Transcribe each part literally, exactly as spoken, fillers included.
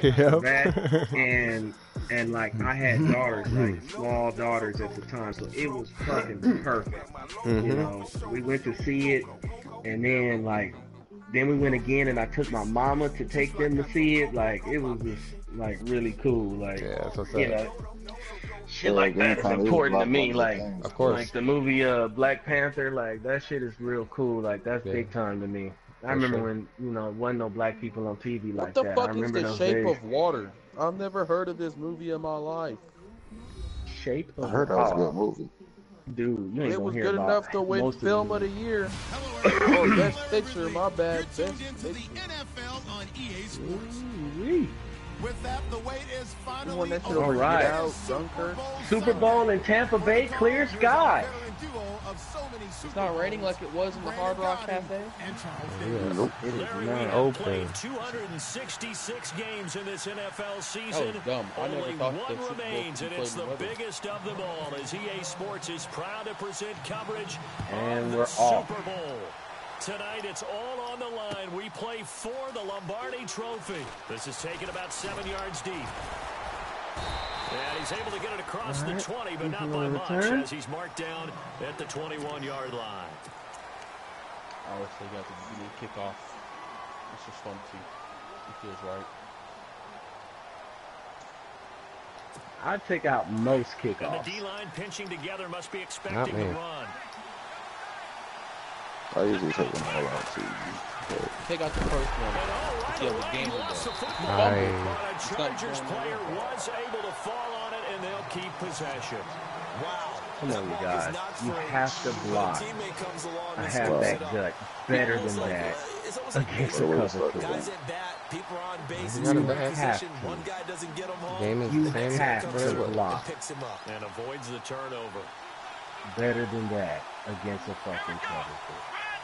for Yep. that. And and like I had daughters, like small daughters at the time, so it was fucking perfect. You Mm-hmm. know, we went to see it, and then like then we went again, and I took my mama to take them to see it. Like it was just like really cool. Like Yeah, that's what's you up. know, shit Yeah, like game that is time is a important to lot more me. than the Like game. Of like course. the movie uh Black Panther, like that shit is real cool. Like that's Yeah, big time to me. I for remember sure. when you know wasn't no black people on T V What like the that. I fuck is remember The those Shape days. of Water? I've never heard of this movie in my life. Shape I of heard that was a good Water. movie. Dude, you ain't It gonna was hear good about enough to win most of the Film of the movies. Year. Hello, Or everyone. Best Thursday, Picture, my bad. you're Best tuned into the Picture. N F L on E A Sports. Ooh-wee. With that, the wait is You won finally that shit over. over All Get right. Out, Dunkirk. Super Bowl in Tampa Bay, clear skies. It's not raining like it was in the Hard Rock Cafe. Yeah. Nope. It is Larry, we not. have Open. played two hundred sixty-six games in this N F L That season. was dumb. I never Only thought one the Super Bowl remains, could be and it's played the in the weather. biggest of them all as E A Sports is proud to present coverage And of we're the off. Super Bowl. Tonight, it's all on the line. We play for the Lombardi Trophy. This is taken about seven yards deep. And he's able to get it across All right. the twenty, but You not can by much return. as he's marked down at the twenty-one-yard line. I always say you got to give me a kickoff. It's just fun to see. It feels right. I'd take out most And kickoffs. the D-line pinching together must be Not expecting me. the run. I usually take them all out too. But Take out the first And one. oh, right Yeah, the away, game he was lost the done. football. Nice. But a It's not Chargers going player nowhere. was able to fall on it, and they'll keep possession. Come on, you guys. You have to block. I have that gut better than that against the Wait, wait, cover start two. the Guys at bat, people are on base. You It's got a it great back. position. Have to. One guy doesn't get him home. Game is You the same. have comes to through block. and picks him up. And avoids the turnover. Better than that against a fucking cover two.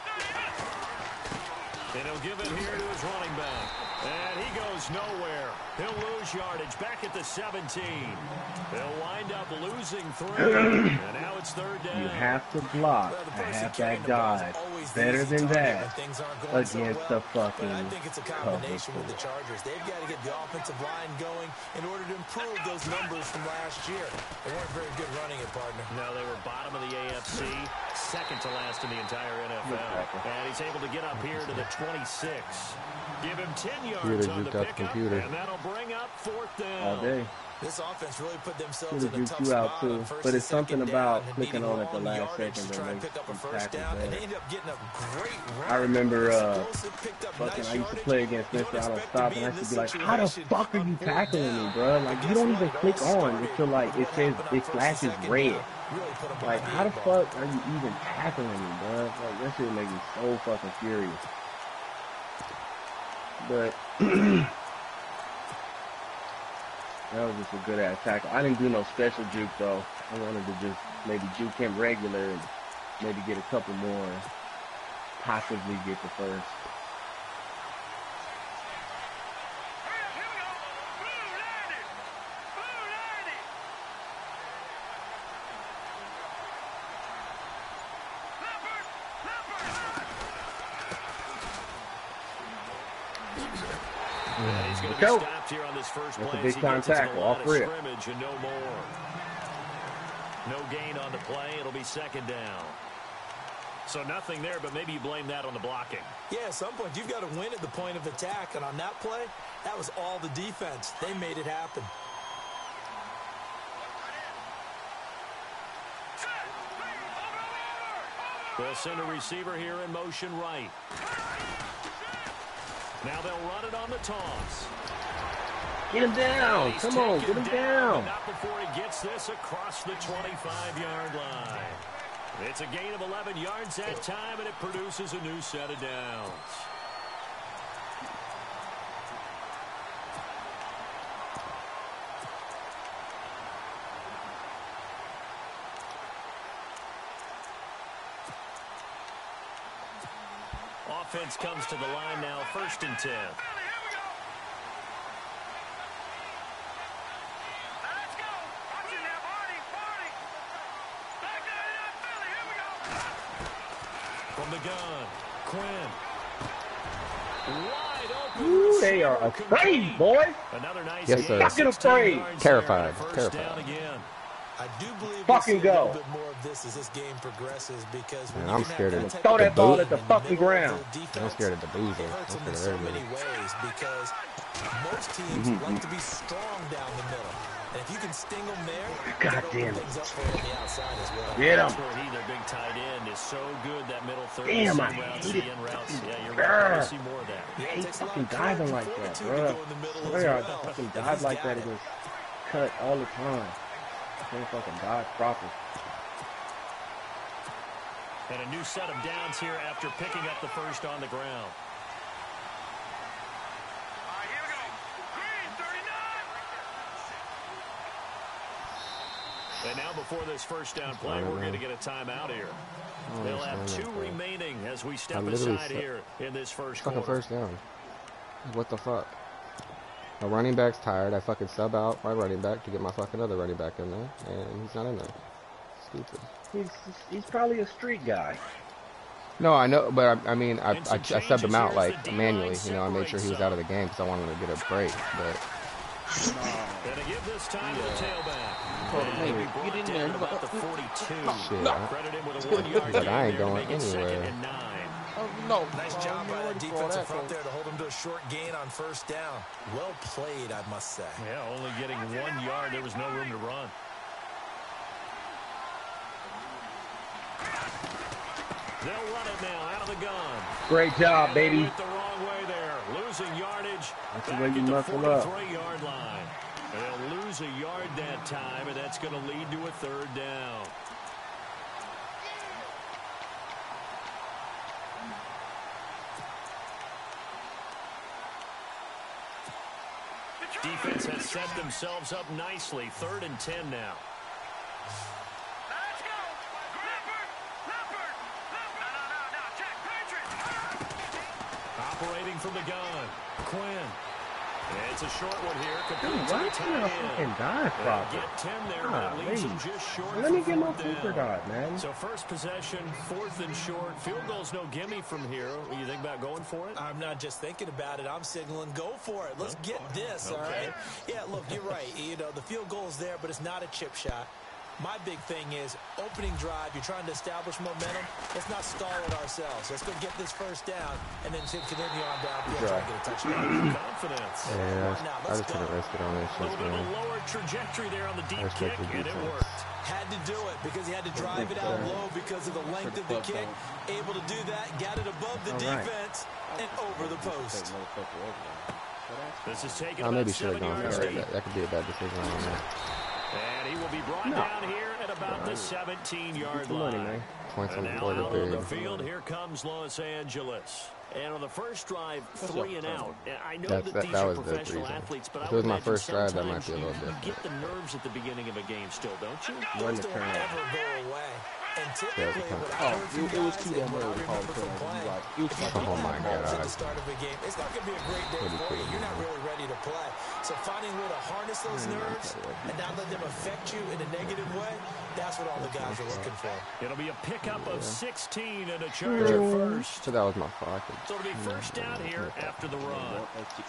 And he'll give it here to his running back. And he goes nowhere. He'll lose yardage back at the seventeen. They'll wind up losing three. And now it's third down. You have to block Well, the to person have carrying that the ball is dive always the better easy than target that when things aren't going so against well. the But fucking I think it's a cover combination with two. the Chargers. They've got to get the offensive line going in order to improve those numbers from last year. They weren't very good running it, partner. No, they were bottom of the A F C, second to last in the entire N F L. And he's able to get up here to the twenty-six. Give him ten yards Computer on the juked out the pickup, computer. and that'll bring up fourth down. All day. This offense really put themselves Could in have a juked tough you out spot too, on first but and it's something second about down and clicking needing on at the long last yardage second to that try and makes pick up a some first tackles down, and they better. ended up getting a great run. I remember uh, Explosive, picked up fucking, nice I used to yardage. play against You Mister don't I don't expect to stop, be and I in used to this be like, how the situation fuck are on you fourth tackling me, down. bro? Like, But you guess don't what? even It all click on started until, like, with it what says, happened on it first and flashes second red. down. Really put them Like, behind how the the eight ball. fuck are you even tackling me, bro? Like, that shit make me so fucking furious. But that was just a good ass tackle. I didn't do no special juke though. I wanted to just maybe juke him regular and maybe get a couple more, and possibly get the first. And he's going to Go. be stopped here on this first That's a play big as he time gets into the tackle, line all of three. scrimmage and no more. No gain on the play. It'll be second down. So nothing there, but maybe you blame that on the blocking. Yeah, at some point you've got to win at the point of attack, and on that play, that was all the defense. They made it happen. They'll send a receiver here in motion right. Now they'll run it on the toss. Get him down! He's Come on, get taken him down! but not before he gets this across the twenty-five-yard line. It's a gain of eleven yards that time, and it produces a new set of downs. Offense comes to the line now, first and ten. From the gun, Quinn. Wide wide open. Ooh, they are afraid, boy. Another nice Yes, sir. Fucking afraid. Terrified. First Terrified. down again. I do believe Fucking we'll see a go. little bit more of this as this game progresses because when Man, you I'm can scared have of that Throw type that of ball boot at the in fucking middle of ground. the defense, I'm scared of the boozer. it hurts I'm them in scared so of many everything. ways because most teams Mm-hmm. like to be strong down the middle. And if you can sting them there, God that damn opens it. things up for them on the outside as well. Get him. That's where he, their big tight end, is so good. That middle third, Damn, the I seam routes, hate the it. in routes. Yeah, you're Grr. right. We'll see more of that. I Yeah, it hate takes a lot fucking of courage diving and like that, fortitude to bro. go in the middle as Swear I well. fucking And dive he's like got that it. against cut all the time. Can't fucking dive proper. And a new set of downs here after picking up the first on the ground. And now before this first down play, we're going to get a timeout here. They'll have two remaining as we step aside here in this first Fucking quarter. first down. What the fuck? My running back's tired. I fucking sub out my running back to get my fucking other running back in there, and he's not in there. Stupid. He's he's probably a street guy. No, I know, but I, I mean, I, And I, some I subbed changes him out here as like the D-line manually. You know, I made sure he was separates out of the game because I wanted him to get a break. But Gonna give this time to the tailback. Told him, hey, And he get brought in down there. about the forty-two. shit, I- Credit him with a one-yard He's like, gain I ain't there to going make it second anywhere. and nine. Oh, no. Nice Oh, job you're by that ready for defensive that, front coach. there to hold him to a short gain on first down. Well played, I must say. Yeah, only getting one yard. There was no room to run. They'll run it now out of the gun. Great job, And they baby. went the wrong way there. Losing yardage. That's the back way you at the muscle up. forty-three-yard line. They'll lose a yard that time, and that's going to lead to a third down. Defense has set themselves up nicely. Third and ten now. Operating from the gun. Quinn. It's a short one here. Dude, Complete to why the can't tight I fucking end. dive They'll proper? get ten there, but it leaves them just short. Let me for get my fourth Cooper down. dive, man. So first possession, fourth and short. Field goal's no gimme from here. What, you think about going for it? I'm not just thinking about it. I'm signaling go for it. Let's get this, all right? Yeah, look, you're right. You know, the field goal's there, but it's not a chip shot. My big thing is opening drive. You're trying to establish momentum. Let's not stall it ourselves. Let's go get this first down and then continue on down. Yeah, try to get a touchdown. Confidence. yeah, now, I let's just go. couldn't risk it on this A shit, little bit of man. a lower trajectory there on the deep I kick, respect the and it defense. worked. Had to do it because he had to drive it out low because of the length of the kick. Able to do that, got it above the All right. defense and over the post. This is taken I about maybe should have seven gone yards for it. deep. That, that could be a bad decision on that. And he will be brought down here at about the seventeen-yard Get the money, line. man. Points on And the now board out are on the big. field, here comes Los Angeles. And on the first drive, three and out. And I know That's- that, that- these that are was the professional reason. athletes, but If I it was would my imagine first drive, that might sometimes be a little you, you different. get the nerves at the beginning of a game still, don't you? Run Those the don't turnover. ever go away. And Yeah, typically, it's a what turnover. I Oh, heard from it, it was guys too and damn what I early to call remember it from turnover. playing, Like, it was if you fucking don't Oh my have balls at God. the start of a game, it's not going to be a great day Pretty for you. quick, You're not man. really ready to play. So finding a way to harness those nerves and not let them affect you in a negative way, that's what all the guys are looking for. It'll be a pickup of sixteen and a Charger first. So that was my fault. I could- So it'll be first down here after the run.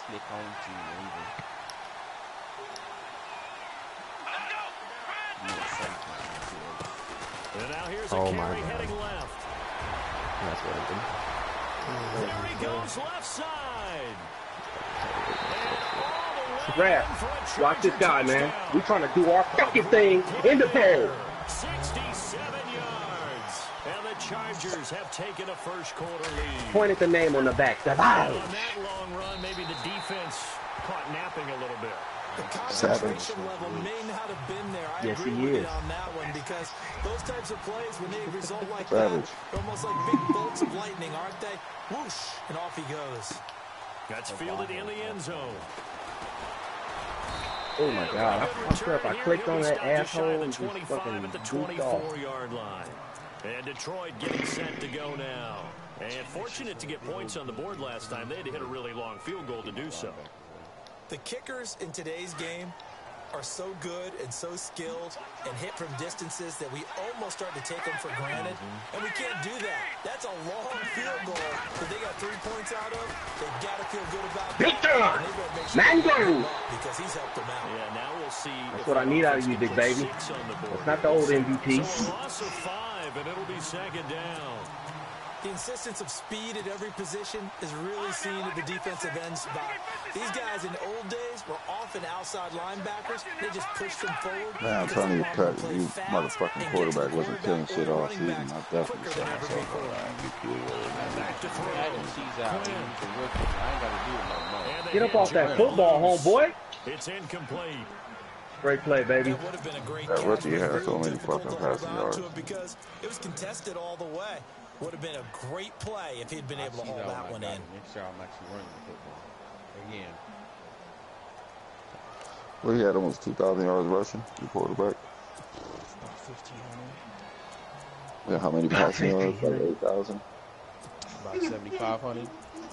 And now here's a Oh, my carry God. heading left. That's what I There he goes left side. And all the way Brad, in for a watch this Charger guy, man. touchdown. We trying to do our fucking thing in the bowl. sixty-seven yards. And the Chargers have taken a first quarter lead. Point at the name on the back. And Survive. on that long run, maybe the defense caught napping a little bit. The concentration level may not have been there. I Yes, agree he with is. you on that one because those types of plays, when they result like Savage. that, they're almost like big bolts of lightning, aren't they? Whoosh, and off he goes. That's fielded in the end zone. Oh my God. I, I swear if I clicked on that asshole at and the just twenty-five fucking at the goofed off. twenty-four-yard line. And Detroit getting set to go now. And fortunate to get points on the board last time. They had to hit a really long field goal to do so. The kickers in today's game are so good and so skilled and hit from distances that we almost start to take them for granted, mm-hmm. and we can't do that. That's a long field goal that they got three points out of. They've got to feel good about Victor! that. Sure Mango! Because he's helped them out. Yeah, now we'll see. That's what I need out of you, big baby. It's not the old M V P. So a loss of five, and it'll be second down. The insistence of speed at every position is really seen at the defensive end spot. These guys in the old days were often outside linebackers. They just pushed them forward. Man, I'm telling you, cut, you motherfucking quarterback wasn't killing shit all season. I definitely saw myself on M V P. Back to throw. He's out. He's a rookie. I ain't got to do it no more. Get up off that football, homeboy. It's incomplete. Great play, baby. It would have been a great that rookie had so many difficult fucking to hold passing on yards. to it because it was contested all the way. Would have been a great play if he'd been I able to hold that, that one in. Make sure I'm actually running the football again. Well, he had almost two thousand yards rushing, the quarterback. About fifteen hundred. Yeah, how many passing yards? Like eight thousand? About seventy-five hundred.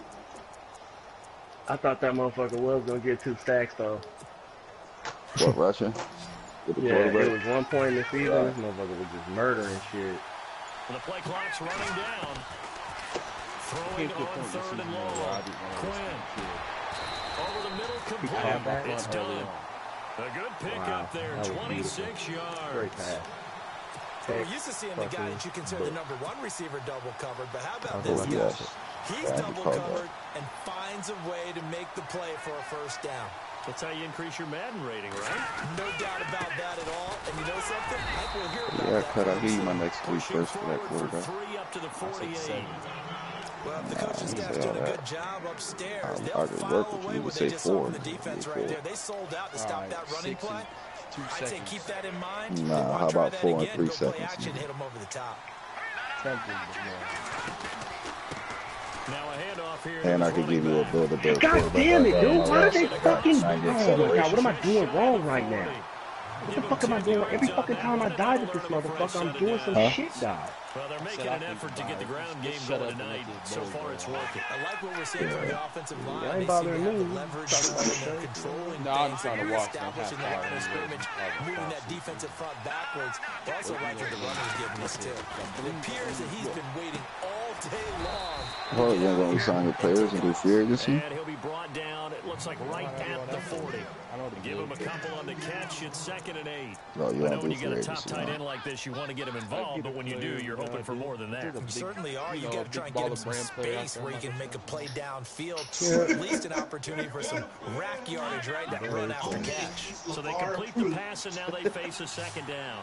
I thought that motherfucker was going to get two stacks, though. What, rushing? With the Yeah, it quarterback? was one point in the season. Right. This motherfucker was just murdering shit. The play clock's running down. Throwing on third and long. Quinn. Over the middle, complete. It's done. A good pickup there, twenty-six yards. Great pass. Well, we're used to seeing the guy that you consider the number one receiver double covered, but how about Oh, this guy? yes. He's Yeah, double call that. covered and finds a way to make the play for a first down. That's how you increase your Madden rating, right? No doubt about that at all. And you know something? I think we'll hear about Yeah, that. cut, I'll give you my next three Pushing first for that forward for quarterback. three up to the forty-eight. Well, if the Nah, coaching you staff's say doing all a that. good job upstairs, Um, they'll I could file work with away you. what You they say just saw four. from the defense You right say- there. They sold out to stop All right, that running six play. and two I'd say seconds. keep that in mind. Nah, They wanna how try about that four and again, three go play seconds, action, man? hit them over the top. Tempting, but no. Now a handoff here. And to I the could give you a running build a build God quarterback. damn it, like that dude. on Why my are they roster. fucking... ninety Oh, my God. acceleration. What am I doing wrong right now? What the Give fuck him am I ten doing? Every yards fucking on time I that. dive at That'll this learn him for a motherfucker, I'm set doing of some downs. shit dive. Well, they're making Said I an think effort to five. get the ground game Just shut going up and tonight. let this So ball far, go it's on. working. I like what we're seeing from the offensive line. ain't They seem to bothering have me. the leverage, Talking about showing them that. controlling No, I'm things, trying to walk from establishing the half line of time. scrimmage, moving that defensive front backwards. They also like what the runner's giving us, too. It appears that he's been waiting all day long. Well, you're going to sign your players and do free agency? And he'll be brought down, it looks like right at the forty. Give him a couple on the catch. It's second and eight. No, you I know don't when do you got free a top agency. tight no. end like this, you want to get him involved, but when you do, you're hoping for more than that. You certainly are. You know, got a to try and big get him baller some brand player out space there. where he can make a play downfield. Or at least an opportunity for some rack yardage, right? That run after catch. So they complete the pass, and now they face a second down.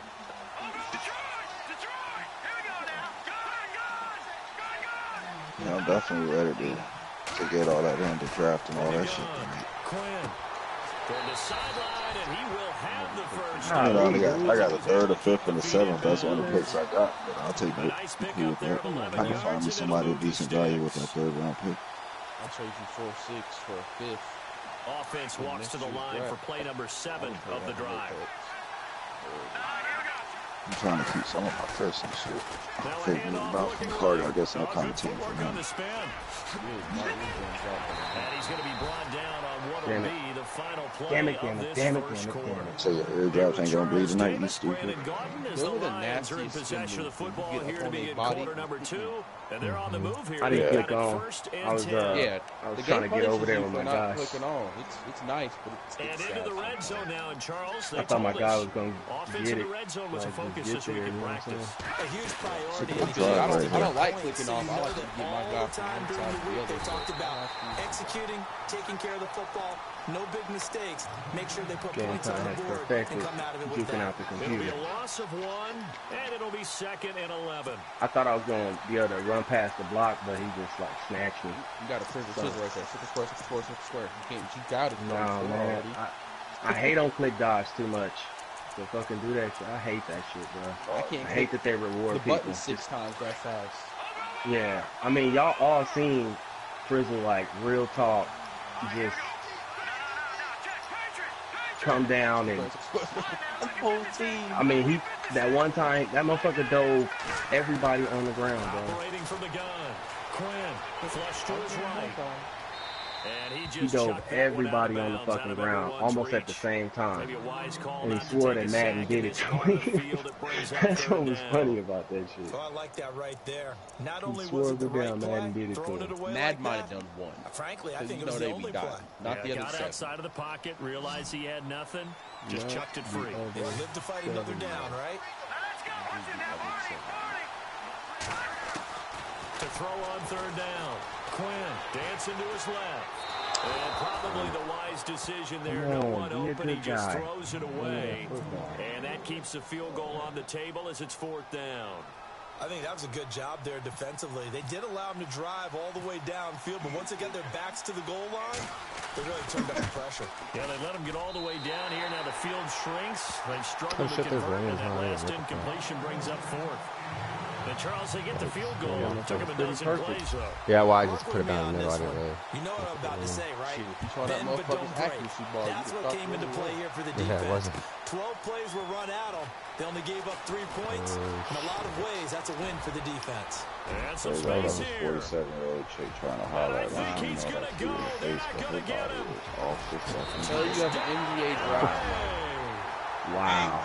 Yeah, I'm definitely ready to, to get all that in, the draft and all that shit. Quinn going to sideline, and he will have the first. I, mean, I, only got, I got a third, a fifth, and a seventh. That's the only picks I got. But I'll take it. Nice I'm pick cool up with there that. of eleven I can find yards, me and somebody it'll of move decent the value with sticks. that third round pick. I'll trade you four six for a fifth. Offense walks to the line for play number seven of the drive. I'm trying to keep some of my first and shit. Now a Figuring handoff about looking Carter, I right. guess I'll Oh, come good to him footwork for on him. the spin. And he's going to be brought down on what will Damn it. be the final play Damn it, of damn it, this damn it, first damn it, quarter. damn it. So your ear drops ain't gonna bleed tonight, you stupid. Brandon Garden as Those the are the Lions are in nastiest possession of the things you football get here up to on begin their body. quarter number two. And they're on the move here. I didn't They've click got it on. first I and was, ten. uh, Yeah, I was the trying game to get over punishes there you with for my not guys. clicking on. It's it's nice, but it's, And it's into sad the red sometimes. zone now in Charles. They I thought my told guy us was going to offense get in it. the red zone was a Like, focus just this get week there, in you know what I'm practice. A huge priority. Good and try, you I have don't, to right I get don't like points, clicking so off. you I know like to that get my all guy the from time one during side the to the week other. they talked so about I have to- executing, taking care of the football, no big mistakes. Make sure they put Game points on time the has board and perfected come out of it with juking that. out the It'll be computer. a loss of one, and it'll be second and eleven. I thought I was going to be able to run past the block, but he just like snatched me. You got a prison So- scissor right there. Circle square, circle square, circle square. You can't. You got it. No, It's man. already. I, I hate on click dodge too much. To fucking do that shit. I hate that shit, bro. I can't. I hate that they reward the people. button six times that fast. Yeah, I mean, y'all all seen Frizzle like real talk, just come down and Whole team. I mean he that one time that motherfucker dove everybody on the ground, bro. Operating from the gun. Quinn, flush to his right. And he, he just dove everybody on the fucking ground almost at the same time. And he swore that Madden did it to him. That's what was funny about that shit. So I like that right there. Not he only swore was it the right down, play, Madden did it to him. Mad like might have done one. Frankly, I think you it was know the only play. Not yeah, the other got seven. outside of the pocket, realized he had nothing, just yeah, chucked it free. They live to fight another down, right? To throw on third down. Quinn dancing to his left. And probably the wise decision there. No one open. He just throws it away. And that keeps the field goal on the table as it's fourth down. I think that was a good job there defensively. They did allow them to drive all the way downfield, but once they got their backs to the goal line, they really turned up the pressure. Yeah, they let them get all the way down here. Now the field shrinks. They've struggled Oh, to shit, convert, and that huh? last Yeah, incompletion brings up fourth. And Charles, they get the field goal. Yeah, Took him a dozen perfect. plays, though. Yeah, well, I just put it down in the middle. I didn't really. You know what I'm about to say, right? Shit, you saw that Bend but don't motherfucker's break. accuracy ball. That's You what thought came it into was play right. here for the Yeah, it defense. wasn't. twelve plays were run at them. They only gave up three points. In a lot of ways, that's a win for the defense. And some So that was space a here. forty-seven-year-old chick trying to holler at I think him. You he's know, gonna that go. kid They're in the not face, gonna but her get body him. was off the fucking So you have an N B A draft. Hey. Wow.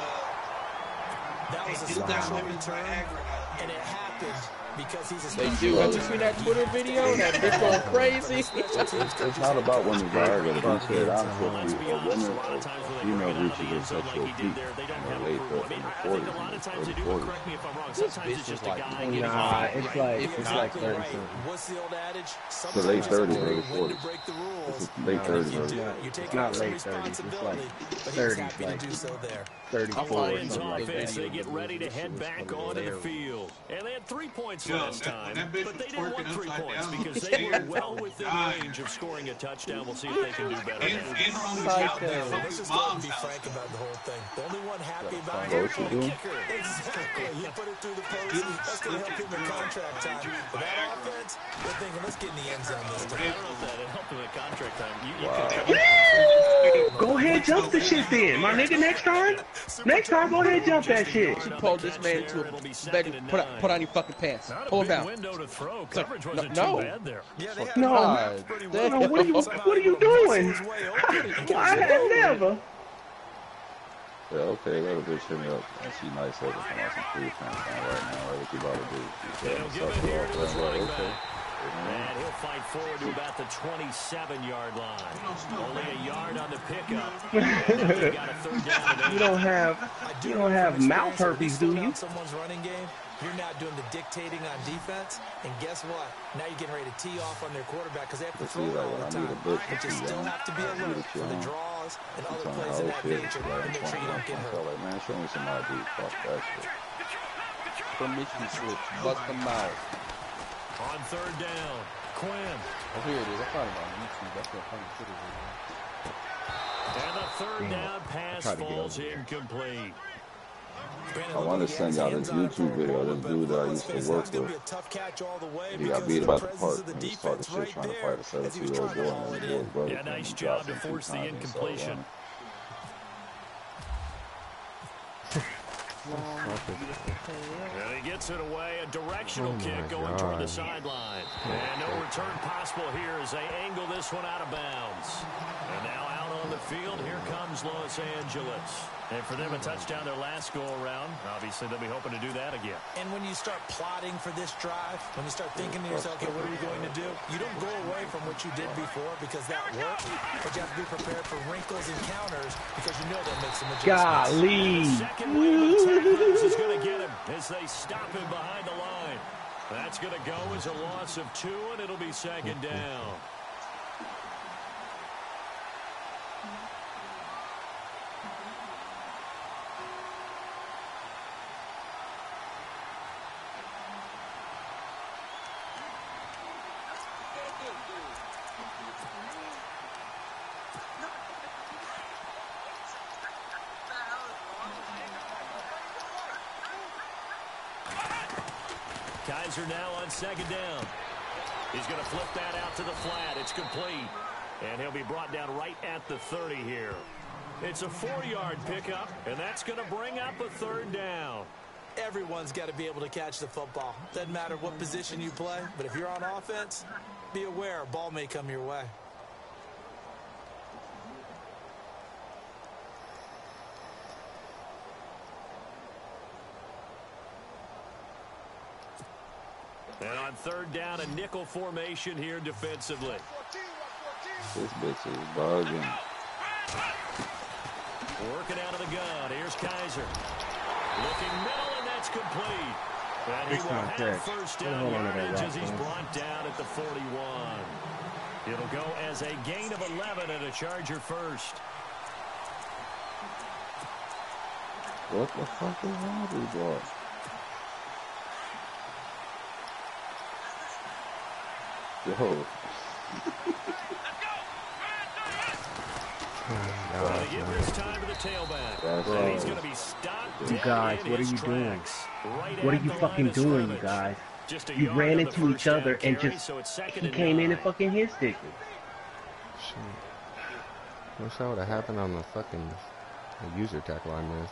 That was a Wow. special return, and it happened because he's a They special do. Have you return. seen that Twitter video? That bitch going crazy. It's not about women's are going to be said. I'm Let's supposed be to be a honest, woman a lot of or times when they female bring it out of reaches the end in zone sexual like he peak did there, they in don't their have late approval. I thirties, mean, in I their I think forties, a lot of and times they their do, but forties. correct me if I'm wrong. This Sometimes bitch it's is just a like guy getting Nah, fired it's right like before it's the like Exactly thirty right. something. What's the old adage? The late Sometimes thirties, you early know when to forties. break the rules. It's late And thirties, if you early do, Not- you it's take not on some late thirties. It's responsibility. like But he was thirties, happy like to do so there. thirty-four or Lions something like offense, that. they get ready to head back onto the field. And they had three points last time, but they didn't want three points because they were well within range of scoring a touchdown. We'll see if they can do better. Let's just go and be frank about the whole thing. The only one happy about it is the kicker. Exactly. He put it through the post. That's going to help him in contract time. But that offense, they're thinking, let's get in the end zone this I time. don't know if that helped him in contract time. You, you Wow. Go ahead, jump the shit then, my nigga. Next time, next time, go ahead, jump that shit. Pull this man to a bed. Put, on- put on your fucking pants. Not a Pull him big down. window to throw. like, Coverage no- wasn't no. too bad there. Yeah, they had No, God pretty damn. no, what are you, what are you doing? I have never. Yeah, okay, let a bitch hit me up. And she nice as come out some free time right now. What you about to do? She said, They'll what's give up, it here to bro? his I'm like, running okay. back. And he'll fight forward to about the twenty-seven-yard line. Only a yard on the pickup. They got a third down and eight. You don't have, you don't have mouth herpes, do you? Someone's running game. You're not doing the dictating on defense, and guess what? Now you're getting ready to tee off on their quarterback because they have to But throw see, it like, all when the I need time. a bitch But you to still young, have to be I need alert a for the young. draws and I'm other telling plays her, of oh that shit, nature, like, and make sure you don't get I hurt. felt like, man, show me some I D. Fuck that shit. Permission switch. Bust them out. On third down, Quinn. Oh, here it is. I found it on YouTube. That's what funny shit is. And the third Damn. down pass tried to get falls over there. incomplete. Brandon, I look want to like he send has y'all hands this on it for YouTube a video. moment, This dude that I but used to let's work face it, it's gonna with. be a tough catch all the way He because got beat of about the the presence park of the and he was talking defense shit right trying to there fight a as he was seventeen-year-old trying to boy haul and it his in. little brother Yeah, came nice and job dropped to him two force the times and started incompletion. running. And he gets it away. A directional Oh kick my going toward the God. sideline. And no return possible here as they angle this one out of bounds. And now out on the field, here comes Los Angeles. And for them, a touchdown their last go-around. Obviously, they'll be hoping to do that again. And when you start plotting for this drive, when you start thinking to yourself, okay, what are we going to do? You don't go away from what you did before because that worked, but you have to be prepared for wrinkles and counters because you know they'll make some adjustments. Golly. Second wave of tackles is going to get him as they stop him behind the line. That's going to go as a loss of two, and it'll be second down. Kaiser now on second down. He's going to flip that out to the flat. It's complete. And he'll be brought down right at the thirty here. It's a four-yard pickup, and that's going to bring up a third down. Everyone's got to be able to catch the football. Doesn't matter what position you play, but if you're on offense, be aware a ball may come your way. And on third down, a nickel formation here defensively. This bitch is bugging. Working out of the gun. Here's Kaiser. Looking middle, and that's complete. And he will have first down yardage as he's brought down at the forty-one. It'll go as a gain of eleven and a Charger first. What the fuck is wrong with you, boy? Yo. Well, they give this time to the tailback. And he's going to be stopped. You guys, what are you doing? What are you fucking doing, you guys? You ran into each other and just he came in and fucking hit stick me. Shit. Wish that would have happened on the fucking user tackle I missed.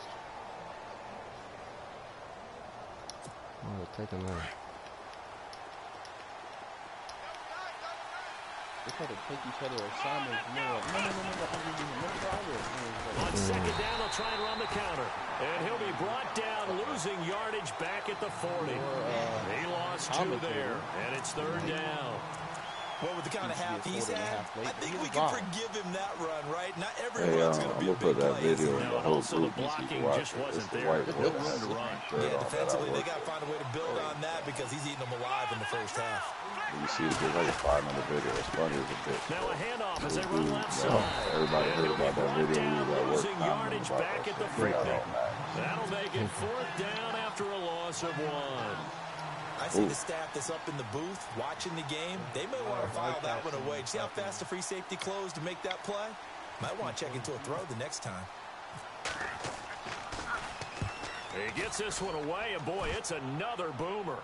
I would have taken that. They try to take each other assignments. And they're like, no, no, no, no, no, I'm going to do it. On second down, they'll try and run the counter. And he'll be brought down, losing yardage back at the forty. Or, uh, he lost two there, and it's third down. Well, with the kind of half he's had, I think we can forgive him that run, right? Not every hey, run's um, going to be I'm a gonna put big that play. video in the whole group. The blocking just wasn't the there. white No room to run. Yeah, defensively, they got to find a way to build on that because he's eating them alive in the first half. You see, it's like a five-minute video. It's funny as a bitch. Now a handoff as they run left side. side. Everybody heard about that video. We was at work. Losing yardage back at the fifty. That'll make it fourth down after a loss of one. I see the staff that's up in the booth watching the game. They may want to file that one away. See how fast the free safety closed to make that play? Might want to check into a throw the next time. He gets this one away, and boy, it's another boomer.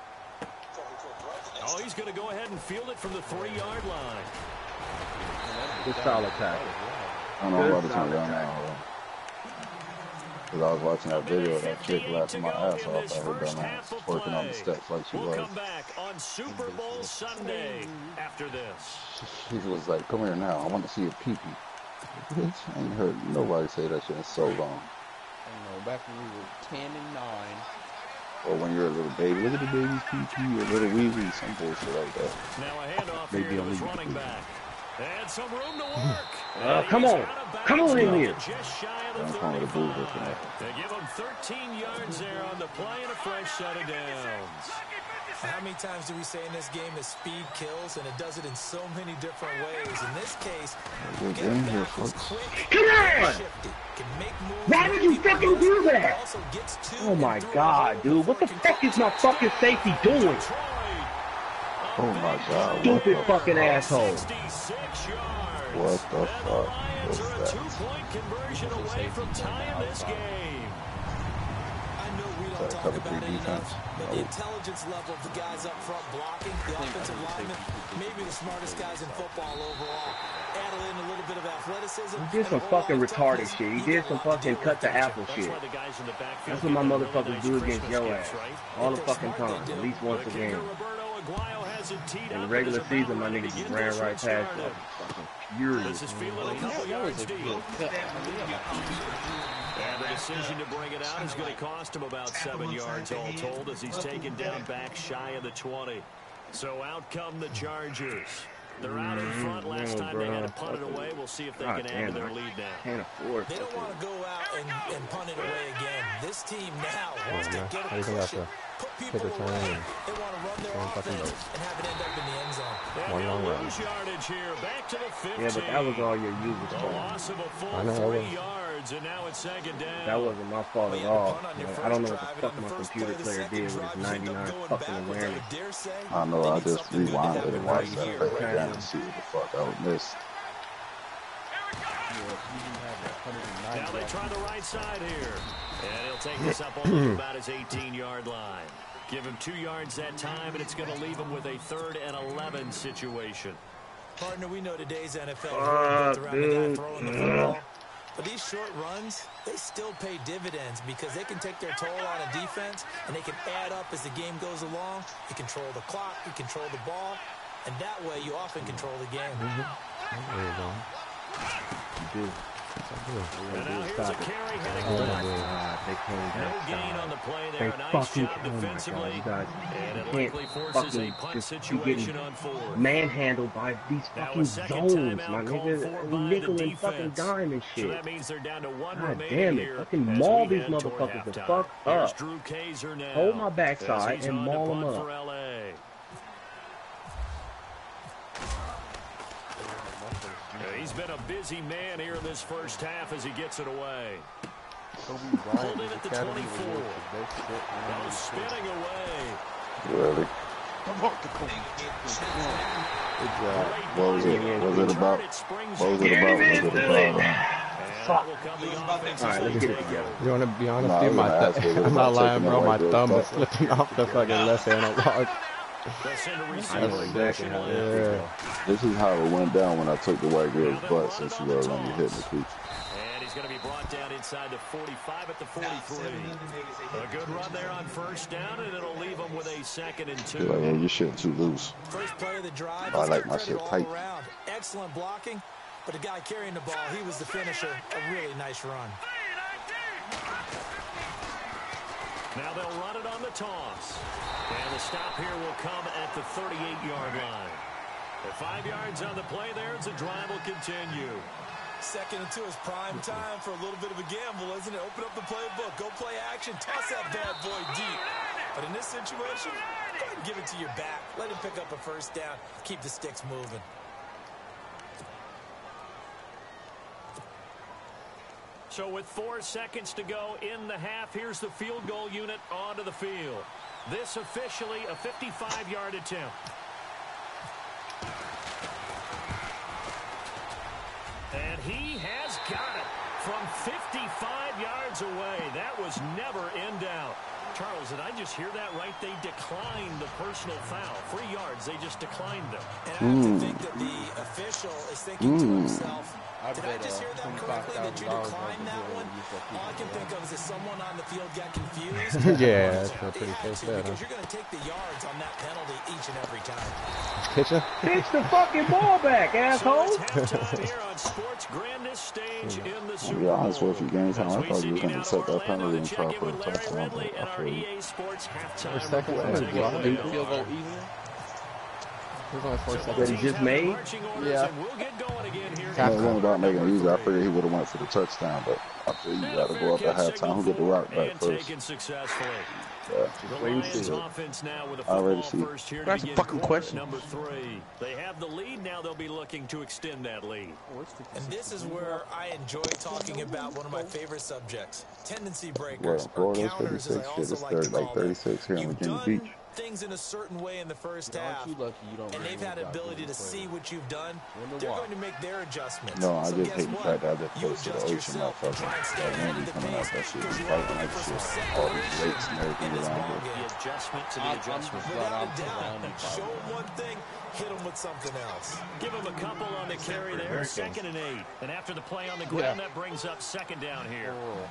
Oh, he's going to go ahead and field it from the three-yard line. Good solid tackle. I don't know about this one right now. Because I was watching that video of that chick laughing my ass off at her dumb ass working on the steps like she we'll was. We'll come back on Super Bowl Sunday after this. She was like, come here now. I want to see your pee-pee. Bitch, I ain't heard nobody say that shit in so long. I know, back when we were ten and nine. Or when you're a little baby. Look at the baby's pee-pee or little wee-wee, some bullshit like that. Now a handoff here to his running back. And some room to work. Uh, come on. Come on in here. Just shy of the thirty-five. They give him thirteen yards there on the play and a fresh set of downs. How many times do we say in this game that speed kills, and it does it in so many different ways? In this case, getting back was quick. Come on! Why did you fucking do that? Oh my god, dude. What the fuck is my fucking safety doing? Oh my god. Stupid fucking asshole. What the fuck was that? Two-point conversion away from tying this game. I know we don't talk about it enough, but the intelligence level of the guys up front blocking, the offensive linemen, maybe the smartest guys in football overall. Added in a little bit of athleticism. He did some fucking retarded shit. He did some fucking cut the apple shit. That's what my motherfuckers do against your ass. All the fucking time. At least once a game. In the regular season, my niggas just ran right past that. Fucking furious. And the decision to bring it out is going to cost him about seven yards all told as he's taken down back shy of the twenty. So out come the Chargers. They're out in front. Last time they had to punt it away. We'll see if they can add to their lead now. Can't afford. They don't want to go out and, and punt it away again. This team now wants to get a cushion, put people away. They want to run their offense and have it end up in the end zone. One long run. Yardage here, back to the fifteen. Yeah, but that was all your users' The fault. loss of a full I know, three it was. yards, and now it's second down. That wasn't my fault at all. Like, I don't know what the fuck my computer player did with his ninety-nine fucking awareness. I know, I just rewinded and watched that first down to see what the fuck I would miss. Now they try the right side here. And he'll take this up over about his eighteen-yard line. Give him two yards that time, and it's going to leave him with a third and eleven situation. Partner, we know today's N F L is really built around the guy throwing the football. But these short runs, they still pay dividends because they can take their toll on a defense, and they can add up as the game goes along. You control the clock, you control the ball, and that way you often control the game. Mm-hmm. There you go. You do. And now here's a carry heading Oh left. my God, they came No back. gain on the play They there. Nice fucking, job oh my God, defensively. you guys, And it you likely can't forces a fucking punt just be situation getting on fourth. manhandled by these Now fucking a second zones, timeout my called for nigga. by Nickel the and fucking defense. dime and So shit. that means they're down to one God remaining damn it. here Fucking as maul we these head toward motherfuckers the halftime. fuck Here's up. Drew Kaiser now. Hold my as backside he's and on to maul them punt up. for L A. Yeah, he's been a busy man here in this first half as he gets it away. Kobe Bryant Pulled in is at the Academy twenty-four. Award for best shit Now on the spinning away. Really? Come on, Kobe. Good job. Great What was it? blocking. Was it about? It springs What was you. it about? Was it about? Uh, And that will come the offense All right, as let's they get it take together. over. You want to be honest, Nah, I dude? was My gonna ask th- you, was it I'm not about lying, taking bro. away My their thumb is stuff? slipping off the fucking left analog. They'll send a I receiver know in exactly motion how left. that Yeah. This is how it went down when I took the white girl's Now they'll butt run since it she on the was only hitting the toss. coochie. And he's going to be brought down inside the forty-five at the forty-three. A good run there on first down, and it'll leave him with a second and Be like, two. hey, your shit too loose. First play of the drive. I Let's like give my credit shit all tight. around. Excellent blocking, but the guy carrying the ball, he was the finisher. A really nice run. Now they'll run it on the toss. And the stop here will come at the thirty-eight yard line. At five yards on the play there, as the drive will continue. Second and two is prime time for a little bit of a gamble, isn't it? Open up the playbook, go play action, toss that bad boy deep. But in this situation, go ahead and give it to your back. Let him pick up a first down. Keep the sticks moving. So with four seconds to go in the half, here's the field goal unit onto the field. This officially a fifty-five yard attempt. And he has got it from fifty-five yards away. That was never in doubt. Charles, did I just hear that right? They declined the personal foul. Three yards, they just declined them. And I have to think that the official is thinking to himself, I did I bet, just uh, hear that correctly, that you $25,000 declined that on one? the board and All I can think of is that someone on the field got confused. Yeah, that's a They pretty had safe to, bet, because huh? you're going to take the yards on that penalty each and every time. Kitchen? Pitch the fucking ball back, So asshole. it's halftime here on sports grandest stage in the I'll Super be honest Bowl. with you, game time. As I we thought send you was you going now to to set that Orlando penalty to and check try in for a with Larry touchdown, Ridley but and I our feel you. E A Sports halftime Four seconds, report. man. Take it Wow. away, Didn't the field goal Omar. easier? There's only four So both seconds. he teams just have their made? marching orders, Yeah. and we'll get going again here. No, it wasn't about making it Number easy. I three. figured he would have went for the touchdown, but I feel you And got a to fair go up at catch halftime. Who get the signal rock for back and first? taken successfully. Yeah. The wait and Lions see. offense now with a I already football see. first here to That's a begin fucking quarter question. number three. They have the lead now. They'll be looking to extend that lead. And this is where I enjoy talking about one of my favorite subjects, tendency Well, breakers, in or Florida, it's counters, as I fifty-six. Shit, also it's like to thirty, like call them. thirty-six here in You've Virginia done Beach. things in a certain way in the first Aren't half, you lucky you don't and really they've had got ability good to see players? what you've done. Wonder They're why. going to make their adjustments. No, I So just guess hate the what? fact that I just You close to the adjust ocean, yourself and motherfucker. try and That stay ahead wind of be the coming out, pace that shit because be you fighting are like looking for some shit. All these separation lakes and everything in this around ball here. game. The adjustment to the I'm, I'm adjustment. just glad Without I'm a doubt, surrounded by show them. them one thing, hit them with something else. Give him a couple on the carry there. Second and eight. And after the play on the ground, that brings up second down here.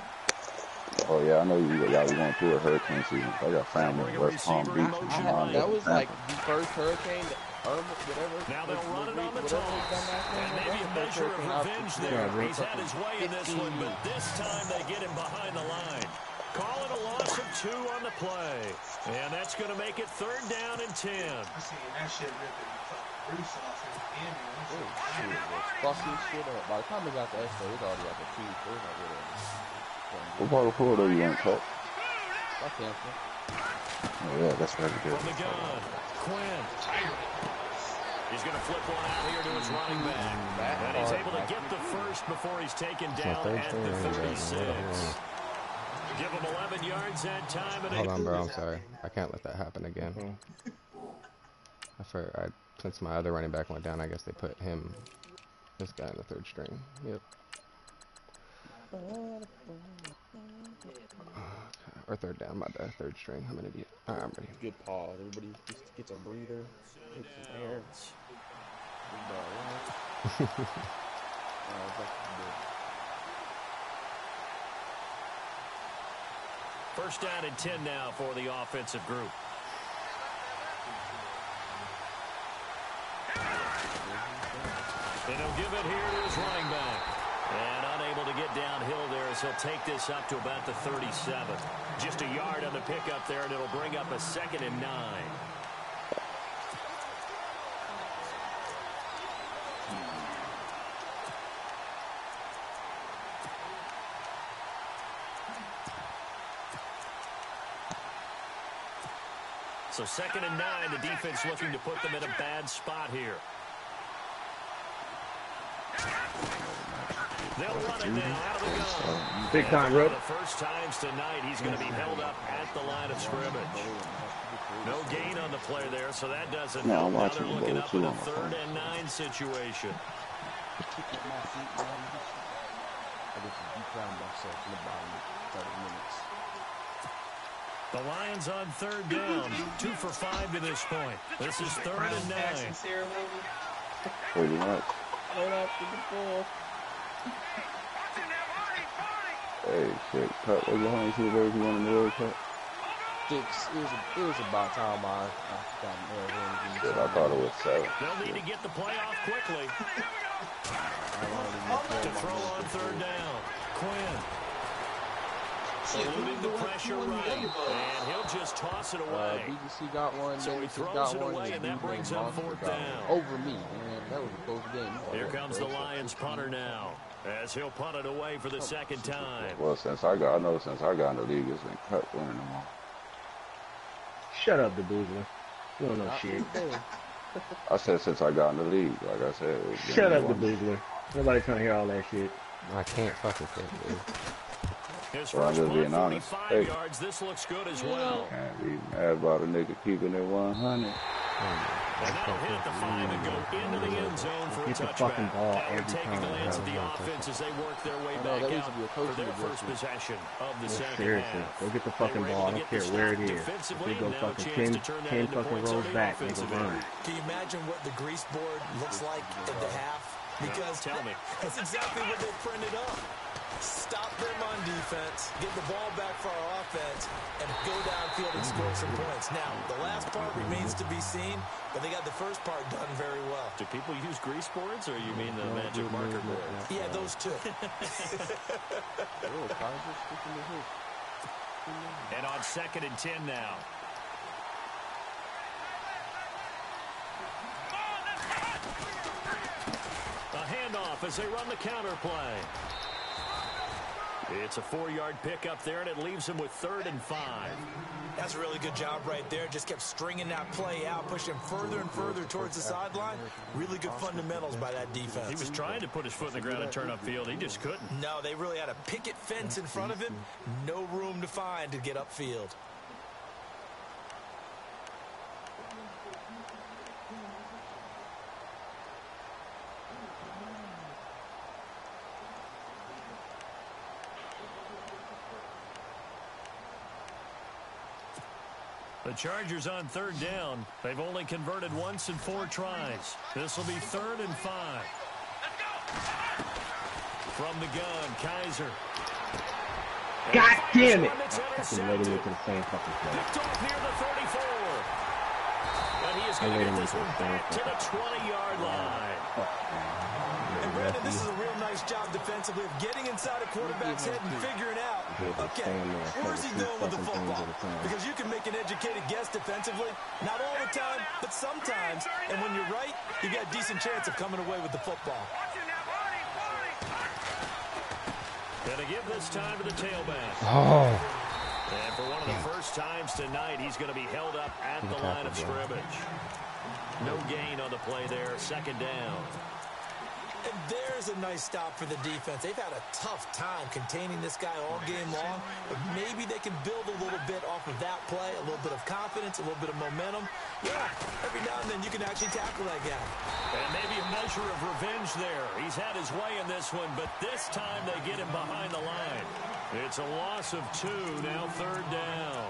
Oh yeah, I know you y'all be going through a hurricane season. I got family in West Palm Beach and I Miami. had, that was Tampa. like the first hurricane, Irma, whatever. Now they'll was- run it on the whatever toss. was done last And night, maybe a that's the first measure of hurricane I've revenge seen. there. Yeah, He's had his way in this one, but this time they get him behind the line. Call it a loss of two on the play. And that's going to make it third down and ten. I seen that shit ripping fucking Bruce off his end. Oh, shit, it was fucking shit up. By the time it got to us, though, it was already like a two. So it was like, whatever. What part of Florida you in, Cut? I can't. Oh yeah, that's very good. From the gun, Quinn. He's going to flip one out here to his running back. And he's able to get the first before he's taken down third at string the running back, man. thirty-six. Give him eleven yards that time. And Hold a- on, bro. I'm sorry. I can't let that happen again. I, for, I since my other running back went down, I guess they put him, this guy, in the third string. Yep. Or third down, my bad. Third string. I'm an idiot. All right, I'm ready. Good pause. Everybody just gets a breather, takes some air. Good ball, right? Uh, back to the book. First down and ten now for the offensive group. And he'll give it here to his running back. And unable downhill there as he'll take this up to about the thirty-seven. Just a yard on the pickup there, and it'll bring up a second and nine. So second and nine, the defense looking to put them in a bad spot here. They'll run it now out of the gun. Big time, Rook. For the first times tonight, he's going to be held up at the line of scrimmage. No gain on the play there, so that doesn't No, help. I'm Now watching they're the looking ball, up too, in a on my third phone. and nine situation. The Lions on third down. Two for five to this point. This is third and nine. Pretty much. Right after the ball. Hey, shit. Cut. What how many Super Bowls you won in the World Cup? Six. It was, it was about time I, I got an Shit, I thought it was seven. They'll need to get the play off quickly. To throw on third down. Quinn. Eluding the pressure right. And he'll just toss it Uh, away. B G C got one. So he Davis throws got it one, away, and that D-Ray brings up Monster fourth got down. one. Over me, man. That was a close game. Here comes the Lions punter now, as he'll punt it away for the second time. Well, since I got, I know since I got in the league, it's been Cut winning them all. Shut up, the Boozler. You don't know shit. I said since I got in the league, like I said. it's been Shut up, the one. Boozler. Nobody trying to hear all that shit. I can't fucking think, dude. His Well, I'm first just punt, being honest. forty-five Hey. yards. This looks good as well. Can't be mad about a nigga keeping it one hundred. And that'll hit the five and go into the end zone for a Get the touchback. fucking ball Now they're every taking time. the leads of the Yeah. offense as they work their way I know, back that used out to be a for coaching their first adjustment. possession of the Yeah, second seriously. half. Go get the They fucking were able ball. I to don't get care the where stop it is. If defensively, they go now a fucking chance ten, to turn that ten into fucking points on rows the back, they offensive go run. end. Can you imagine what the grease board looks like at the half? Because Tell me. that's exactly what they printed up. Stop them on defense, get the ball back for our offense, and go downfield and score some points. Now, the last part remains to be seen, but they got the first part done very well. Do people use grease boards, or you mean the magic marker board? Yeah, those two. Oh, Kaiser sticking the hook. And on second and ten now. A handoff as they run the counter play. It's a four-yard pickup there, and it leaves them with third and five. That's a really good job right there. Just kept stringing that play out, pushing further and further towards the sideline. Really good fundamentals by that defense. He was trying to put his foot in the ground and turn upfield. He just couldn't. No, they really had a picket fence in front of him. No room to find to get upfield. The Chargers on third down. They've only converted once in four tries. This will be third and five. From the gun, Kaiser. God damn it! It's I fucking let him into the same fucking play. Picked off near the thirty-four. And he is going I to let get him this into one the back same to the twenty-yard line. And Brandon, this is a real nice job defensively of getting inside a quarterback's head and figuring out, okay, where's he going with the football? Because you can make an educated guess defensively, not all the time, but sometimes. And when you're right, you got a decent chance of coming away with the football. Gonna give this time to the tailback. Oh. And for one of the first times tonight, he's going to be held up at the line of scrimmage. No gain on the play there, second down. And there's a nice stop for the defense. They've had a tough time containing this guy all game long, but maybe they can build a little bit off of that play, a little bit of confidence, a little bit of momentum. Yeah, every now and then you can actually tackle that guy. And maybe a measure of revenge there. He's had his way in this one, but this time they get him behind the line. It's a loss of two, now third down.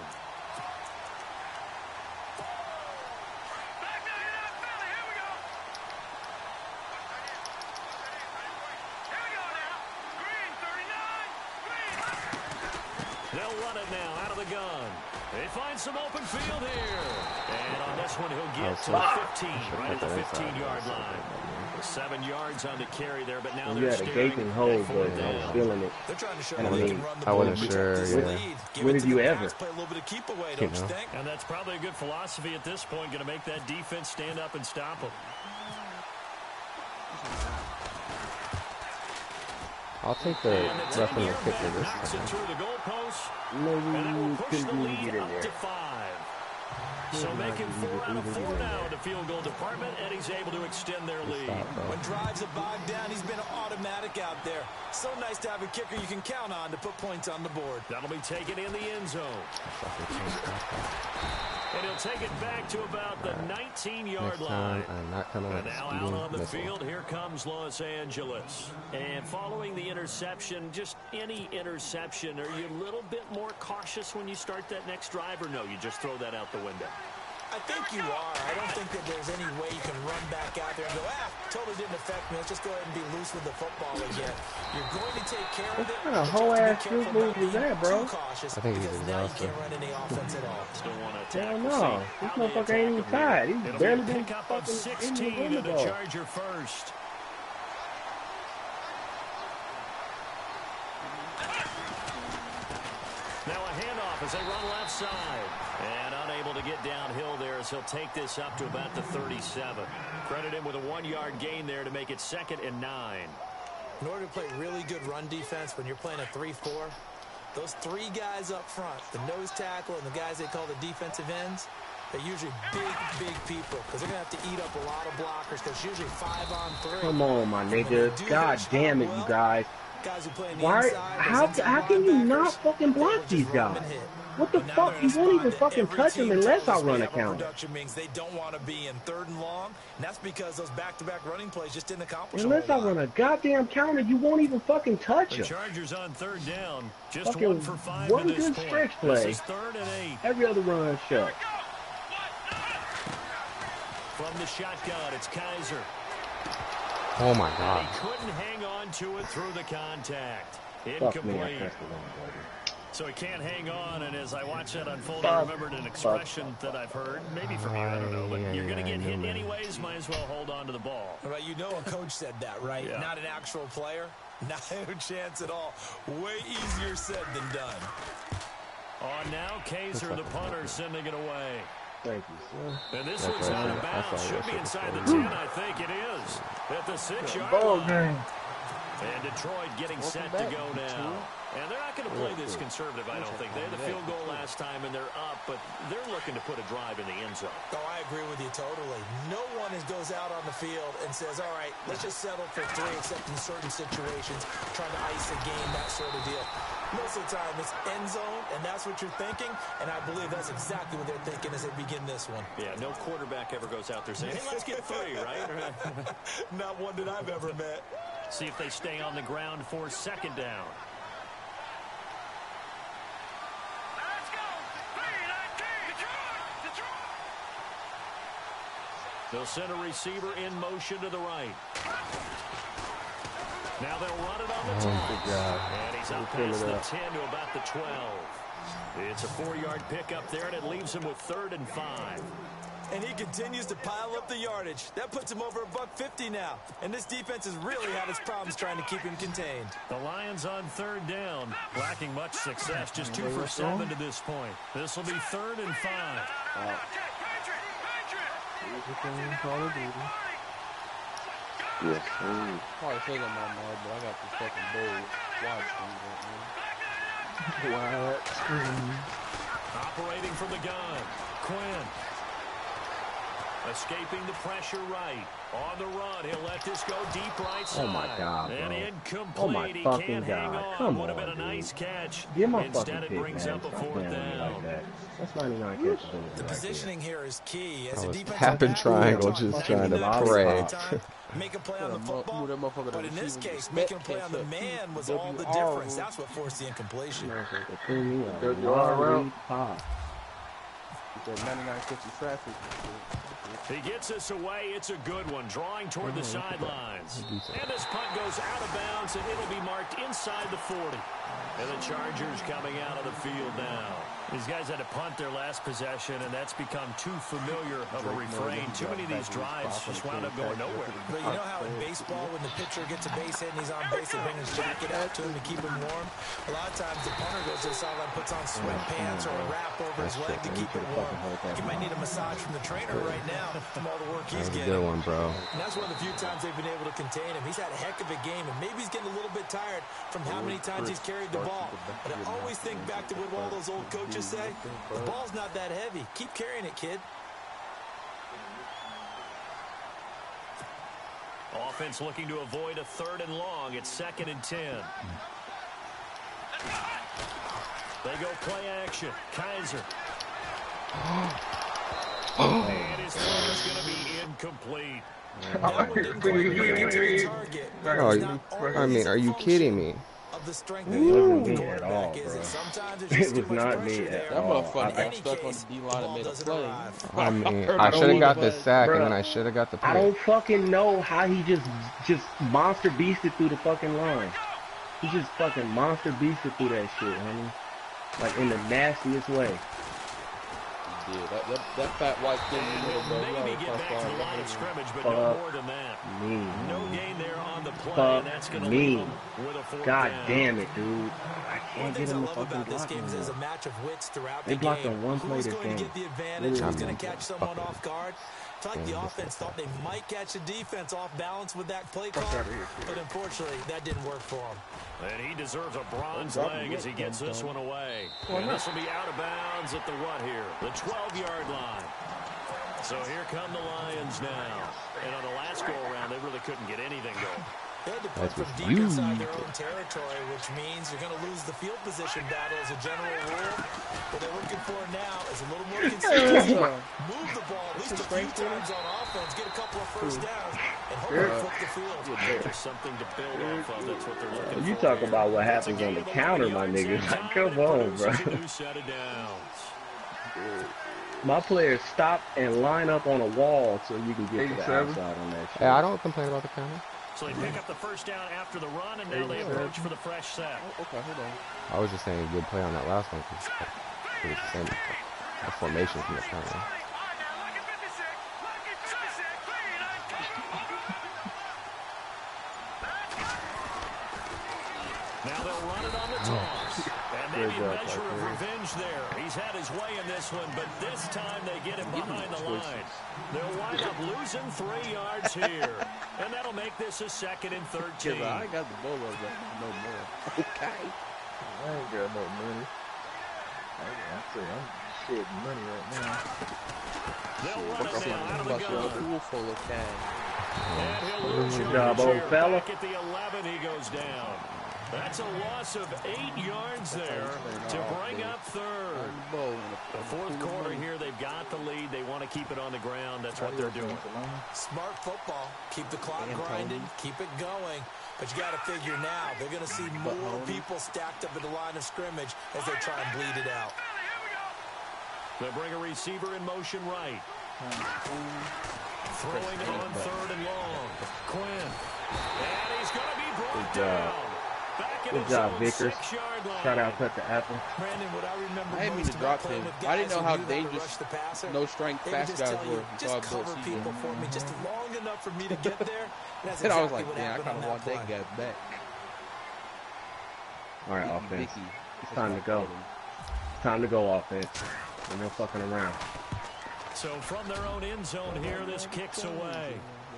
They'll run it now out of the gun. They find some open field here. And on this one, he'll get oh, to the fifteen, right at the fifteen-yard line. Seven yards on the carry there, but now and they're you had a gaping hole, but I was feeling it. They're trying to show and I they mean, can run the I ball. wasn't sure, yeah. When did you ever? Play a little bit of keep away, You don't you know. think? And that's probably a good philosophy at this point, going to make that defense stand up and stop them. I'll take the roughing the kicker this Knocks it time. through the goalpost, No, and that will you push the couldn't even lead get in up there. to five. So making four out of four now in the field goal department, and he's able to extend their lead. When drives are bogged down, he's been automatic out there. So nice to have a kicker you can count on to put points on the board. That'll be taken in the end zone. And he'll take it back to about the nineteen-yard Next line. time, I'm not coming And with now speeding out on the missile. field, here comes Los Angeles. And following the interception, just any interception, are you a little bit more cautious when you start that next drive, or no, you just throw that out the window? I think you are. I don't think that there's any way you can run back out there and go, ah, totally didn't affect me. Let's just go ahead and be loose with the football again. You're going to take care of it. What kind of whole ass street move is that, bro? I think he's because now you exhausted. can't run any offense at all. Still want to Hell attack. no. This motherfucker ain't even tired. He's It'll barely be a been pick up of fucking in the sixteen to the window. Charger first. Now a handoff as they run left side. And unable to get downhill there as he'll take this up to about the thirty-seven. Credit him with a one-yard gain there to make it second and nine. In order to play really good run defense when you're playing a three four, those three guys up front, the nose tackle and the guys they call the defensive ends, they're usually big, big people because they're going to have to eat up a lot of blockers because it's usually five on three. Come on, my And when they nigga. do God their damn it, job you well, guys. guys who play in the Why? inside, those How, inside how can you linebackers, not fucking they will block just these run 'em guys? and hit. What the But now fuck? they're You in a won't spot even that fucking every touch him team unless I tells us run we a have counter. Production means they don't want to be in third and long, and that's because those back-to-back running plays just didn't accomplish a Unless I whole lot. run a goddamn counter, you won't even fucking touch The him. Chargers on third down. Just Fucking one for five one to this good point. stretch This play. is third and eight. Every other run shut. From the shotgun, it's Kaiser. Oh my And god. he couldn't hang on to it through the contact. Fuck me, I Incomplete. pressed the wrong button. So he can't hang on, and as I watch that unfold, Fuck. I remembered an expression that I've heard, maybe from you, I don't know, but Yeah, you're going to yeah, get I hit know, man. anyways, might as well hold on to the ball. Right, you know a coach said that, right? Yeah. Not an actual player. Not a chance at all. Way easier said than done. On now, Kaiser, the punter, sending it away. Thank you, sir. And this That's one's right. out of I bounds. saw Should that be shit inside the before. ten, I think it is. At the six-yard Ball line. game. And Detroit getting set to go now. And they're not going to play this conservative, I don't think. They had the field goal last time, and they're up, but they're looking to put a drive in the end zone. Oh, I agree with you totally. No one is, goes out on the field and says, all right, let's just settle for three, except in certain situations, trying to ice a game, that sort of deal. Most of the time, it's end zone, and that's what you're thinking, and I believe that's exactly what they're thinking as they begin this one. Yeah, no quarterback ever goes out there saying, hey, let's get three, right? Not one that I've ever met. See if they stay on the ground for second down. They'll send a receiver in motion to the right. Now they'll run it on the top. And he's up past the ten to about the twelve. It's a four-yard pickup there, and it leaves him with third and five. And he continues to pile up the yardage. That puts him over a buck fifty now. And this defense has really had its problems trying to keep him contained. The Lions on third down, lacking much success, just two for seven to this point. This will be third and five. Uh, Yes, sir. Probably still got my mind, but I got this fucking bowl wide screen right now. What? Operating from the gun, Quinn. Escaping the pressure right. On the run, he'll let this go deep right side. Oh my God, bro. And incomplete. Oh my he fucking can't hang God. on. Come Would have on, been a dude. nice catch. Get my Instead, fucking it pick, brings man. up a Stop fourth playing with me down. like that. That's ninety-nine catches in The right positioning here is key. As I a was defensive tapping back, triangle, we're just talking trying to about pray. every time, Make a play on the Move that football. motherfucker to But in this receiver case, with making a respect, play on the catch up. man was all the W R difference. That's what forced the incompletion. there. Threw me a There's your all around. long pop. With that ninety-nine fifty traffic. He gets us away. It's a good one. Drawing toward the sidelines. And this punt goes out of bounds, and it'll be marked inside the forty. And the Chargers coming out of the field now. These guys had to punt their last possession, and that's become too familiar of a refrain. Too many of these drives just wound up going nowhere. But you know how in baseball, when the pitcher gets a base hit and he's on base, they bring his jacket out to him to keep him warm? A lot of times the punter goes to the sideline, puts on sweatpants or a wrap over his leg to keep it warm. He might need a massage from the trainer right now from all the work he's That's a getting. good one, bro. And that's one of the few times they've been able to contain him. He's had a heck of a game, and maybe he's getting a little bit tired from how many times he's carried the ball. But I always think back to what all those old coaches say. The ball's not that heavy. Keep carrying it, kid. Offense looking to avoid a third and long. It's second and ten. They go play action. Kaiser. And his throw is going to be incomplete. That one didn't quite make it to the target. Oh, you, I mean, are you kidding me? Of the strength It of the wasn't me quarterback at all, is bro. that sometimes there's It just too was much not me pressure at there. That all. motherfucker I- got Any stuck on case, the D the line and ball made a doesn't play. arrive. I mean, heard I it should have all got over the the sack, Bruh. and then I should have got the I pick. don't fucking know how he just just monster beasted through the fucking line. He just fucking monster beasted through that shit, honey. Like in the nastiest way. Yeah, that, that, that fat white kid in the middle, bro. You Maybe already get first back to the far. line of scrimmage, but Fuck no more than that. Me. No gain there on the play, Fuck and that's going to me. leave them with a fourth God down. damn it, dude. I One can't of the get things I him to love fucking about this block game is there's a me. match of wits throughout They the blocked game. on one play Who's this going to game. get the advantage? I'm Who's going not to catch fucking someone off guard? It's like the offense thought they might catch the defense off balance with that play call, but unfortunately, that didn't work for them. And he deserves a bronze leg as he gets this one away. And this will be out of bounds at the what here? The twelve-yard line. So here come the Lions now. And on the last go-around, they really couldn't get anything going. They had to put That's from what deep you inside their own territory, which means you're going to lose the field position battle as a general rule. What they're looking for now is a little more consistency. Move the ball at least a few times on offense, get a couple of first downs, and hopefully flip the field. There's something to build off of. That's what they're looking for. You talk about what happens on the counter, my niggas. Like, come on, bro. New set of downs. My players stop and line up on a wall so you can get to the outside on that shit. Hey, I don't complain about the counter. So they pick up the first down after the run, and now they approach for the fresh set. Okay, hold on. I was just saying good play on that last one. Cause it was the same the formation from the counter. Now they'll run it on the toss. And maybe a measure of revenge there. He's had his way in this one, but this time they get him behind the line. They'll wind up losing three yards here. And that'll make this a second and thirteen. Yeah, I ain't got the bolo no more. Okay. I ain't got no money. I, I say I'm shedding money right now. They'll run it now out of the About to a gun. pool full of cash. And he'll lose Good yardage job, old here. fella. Back at the eleven, he goes down. That's a loss of eight yards there to bring up third. The fourth quarter here, they've got the lead. They want to keep it on the ground. That's what they're doing. Smart football. Keep the clock grinding. Keep it going. But you got to figure now, they're going to see more people stacked up at the line of scrimmage as they try and bleed it out. They bring a receiver in motion right. Throwing on third and long. Quinn. And he's going to be brought Good job. down. Back in Good his job, own Vickers. six-yard line. Shout out, cut the apple. Brandon, what I remember I didn't mean most to about drop playing him. with I guys didn't know who how knew they could dangerous rush the passer, no strength they would fast just guys tell you, were. just until I built cover season. people for me just long enough for me to get there. And that's And I was exactly like, what man, I happened kind on of want that that play. guy back. All right, Vicky, offense. Vicky. It's time to go. Time to go, offense. There's no fucking around. So from their own end zone here, this kicks away.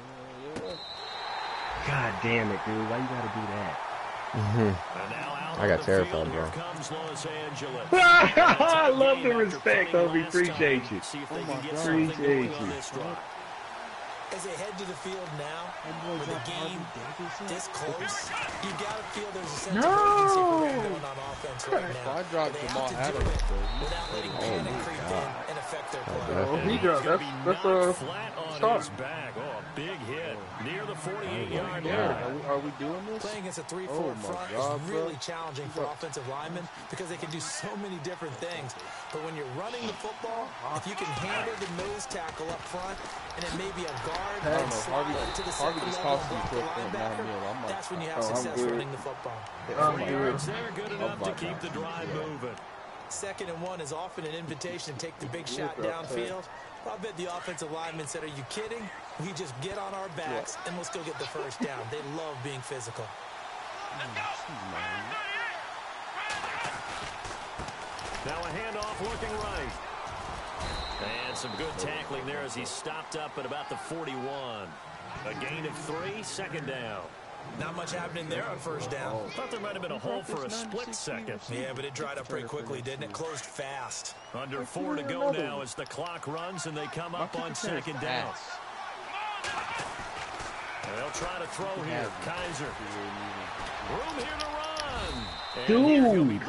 God damn it, dude. Why you gotta do that? And now out I on got the terrified, field, bro. here comes Los Angeles. I love the After respect, punting Obi. last Appreciate time, you. See if they Oh can my get God. something Appreciate going on you. this drive. As they head to the field now, with the game this close, you got to feel there's a sense of urgency for them going on offense right now. So I dropped But they Jamal have to do Adams, it bro. without letting panic creep in and affect their play. Oh, And he he's dropped. gonna That's- be that's, knocked uh, flat on start. his back. Oh, a big hit near the forty-eight-yard Yeah, line. are we, are we doing this? Playing against a three four Oh, my front God, is bro. really challenging for offensive linemen because they can do so many different things. But when you're running the football, if you can handle the nose tackle up front, and it may be a guard I don't and know. slide Harvey, to the Harvey second just level cost and me block the twelve point nine linebacker, mil. I'm like, that's when you have oh, I'm success good. running the football. I'm Three good. yards there, good I'm enough to keep the drive moving. Second and one is often an invitation to take the big shot downfield. I bet the offensive lineman said, are you kidding? We just get on our backs and let's go get the first down. They love being physical. Now a handoff looking right. And some good tackling there as he stopped up at about the forty-one. A gain of three, second down. Not much happening there on first down. I thought there might have been a hole for a split second. Yeah, but it dried up pretty quickly, didn't it? Closed fast. Under four to go now as the clock runs and they come up on second down. They'll try to throw here. Kaiser. Room here to run. Dude,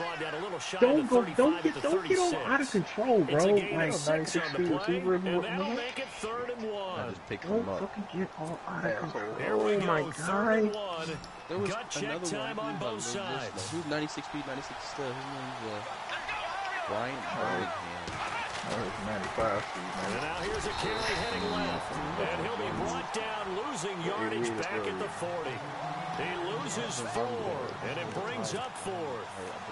don't go, don't get, don't get all out of control, bro. Like, ninety-six on the play, and that'll make it third and one. Don't fucking get all out of control. Here we Oh go, my third and God. one. There was Gut check another time one. on both sides. Who's ninety-six speed, ninety-six still? His name's uh, Brian Birmingham. ninety-five speed, man. And now here's a carry heading left. And he'll be brought down, losing yardage back at the forty. He loses four, and it brings up fourth.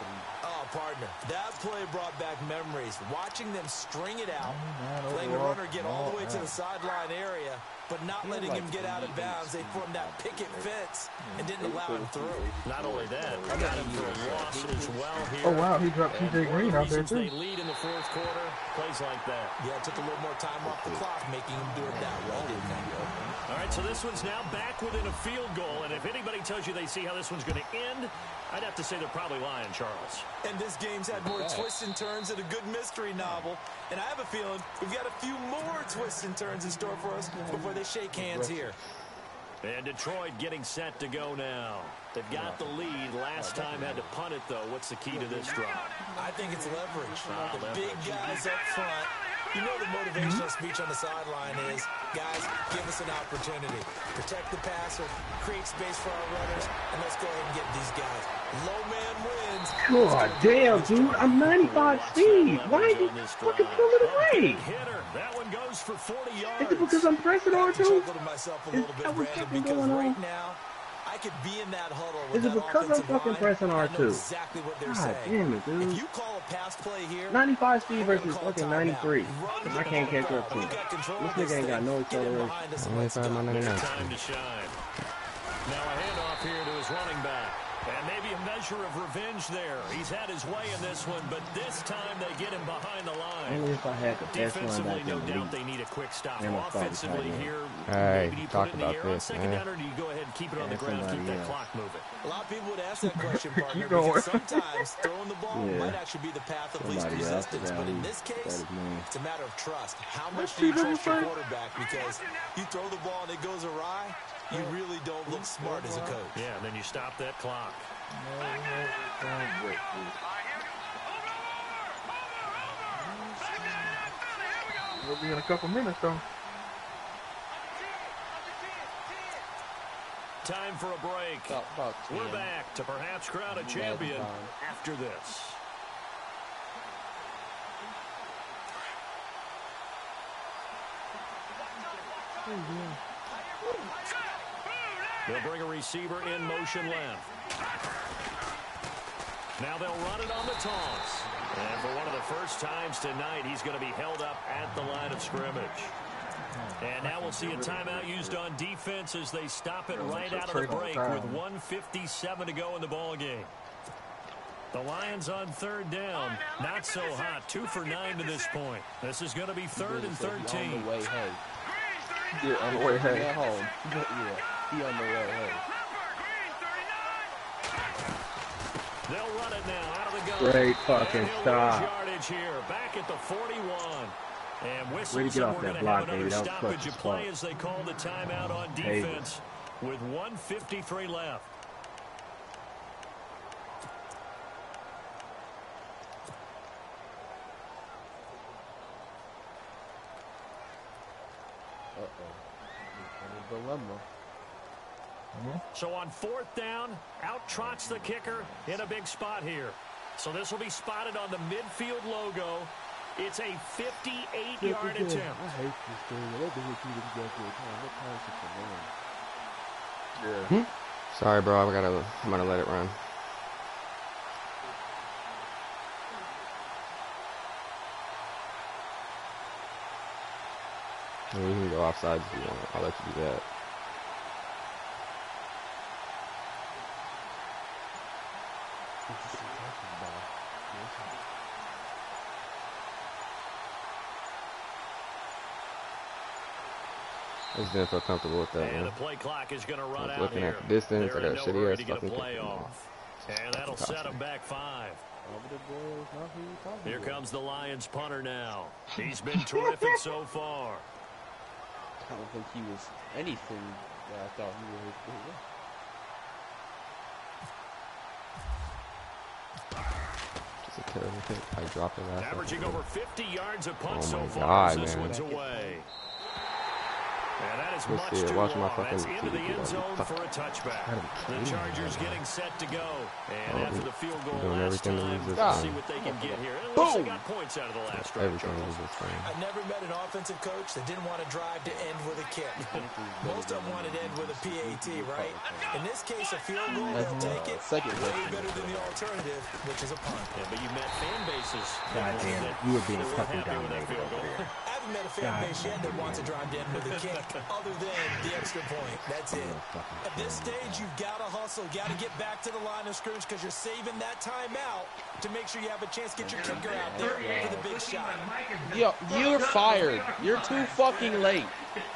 Oh, partner, that play brought back memories. Watching them string it out, letting the runner get all the way to the sideline area, but not letting him get out of bounds. They formed that picket fence and didn't allow him through. Not only that, they got him for a loss as well here. Oh, wow, he dropped T J Green out there, too. They lead in the fourth quarter, plays like that. Yeah, it took a little more time off the clock, making him do it that way, didn't it? All right, so this one's now back within a field goal, and if anybody tells you they see how this one's going to end, I'd have to say they're probably lying, Charles. And this game's had more twists and turns than a good mystery novel, and I have a feeling we've got a few more twists and turns in store for us before they shake hands here. And Detroit getting set to go now. They've got the lead. Last time had to punt it, though. What's the key to this drive? I think it's leverage. Ah, the leverage. big guys up front. You know the motivational speech on the sideline is, guys, give us an opportunity. Protect the passer, create space for our runners, and let's go ahead and get these guys. Low man wins. God damn, dude. I'm ninety-five speed. Why are you fucking pulling away? Hitter. That one goes for forty yards. Is it because I'm pressing R two? chuckle to myself a Is little bit, that what's Brandon, fucking because going on? right now, I could be in that huddle with Is it that because I'm offensive fucking line, pressing and I R know two? exactly what they're God saying. damn it, If dude. you call a pass play here, ninety-five speed we're gonna versus call a fucking timeout. ninety-three. Run I can't catch up to We him. got control This of this nigga ain't got thing. no Get in acceleration. behind us and let's go. ninety-nine. Time to shine. Now a handoff here to his running back. And maybe a measure of revenge there. He's had his way in this one, but this time they get him behind the line. Only if I had the best Defensively, linebacker no in the doubt league. they need a quick stop. And my father's Offensively tight end. here, Hey, maybe do you talk put it in the about air on this, second man. down, or do you go ahead and keep it on the And ground, keep somebody that else. clock moving? A lot of people would ask that question, partner, going. because sometimes throwing the ball Yeah. might actually be the path of least Somebody else resistance. down But in here. this That case, is me. it's a matter of trust. How much Let's do you see what trust your it's like. quarterback? Because you throw the ball and it goes awry, you really don't look smart as a coach. Yeah, and then you stop that clock. We'll be in a couple minutes, though. Time for a break. About, about ten. We're back to perhaps crown a champion after this. They'll bring a receiver in motion left. Now they'll run it on the toss. And for one of the first times tonight, he's going to be held up at the line of scrimmage. And now we'll see a timeout used on defense as they stop it right out of the break with one fifty-seven to go in the ball game. The Lions on third down. Not so hot. Two for nine to this point. This is going to be third and thirteen. On the way, hey. Yeah, on the way, hey. At home. Yeah, he on the way, hey. They'll run it now out of the gun. Great fucking And he'll lose stop. yardage here. Back at the forty-one. And Way whistles, to get and off we're that going to block, have another baby. That was clutch stoppage as of play fuck. as they call the timeout on Baby. defense with one fifty-three left. Uh-oh. Dilemma. So on fourth down, out trots the kicker in a big spot here. So this will be spotted on the midfield logo. It's a fifty-eight yard attempt. I hate this thing. I love to hit you to get good time. What time is it for Yeah. Sorry, bro. I gotta. I'm gonna let it run. I mean, you can go offsides if you want. I'll let you do that. I just didn't feel comfortable with that, and man. the play clock is going to run out Looking here. at the distance, They're I got a in no shitty hurry ass to get a fucking play kick. off. And that'll set them back five. Here comes the Lions punter now. He's been terrific so far. I don't think he was anything that I thought he was. Just a terrible hit. I dropped it last. Averaging over fifty yards a punt oh so my far. God, This man. one's away. And that is Let's much see it. too Watch my long. fucking That's into the T V. end zone Fuck. for a touchback. Gotta be The kidding Chargers me, getting set to go. And Oh, after the field goal doing last everything to time, lose this let's time. see what they can get here. At least Boom. they got points out of the last drive. Everything was this time. I never met an offensive coach that didn't want to drive to end with a kick. Most of them wanted to end with a P A T, right? In this case, a field goal, they'll take it. Second Way better than the alternative, which is a punt. Yeah, but you met fan bases. God damn it. You were being They weren't fucking happy with that dominated field over goal. there. I haven't met a fan base yet that wants to drive to end with a kick, other than the extra point. That's it. At this stage, you've got to hustle, got to get back to the line of scrimmage because you're saving that timeout to make sure you have a chance to get your kicker out there for the big shot. Yo, you're fired. You're too fucking late.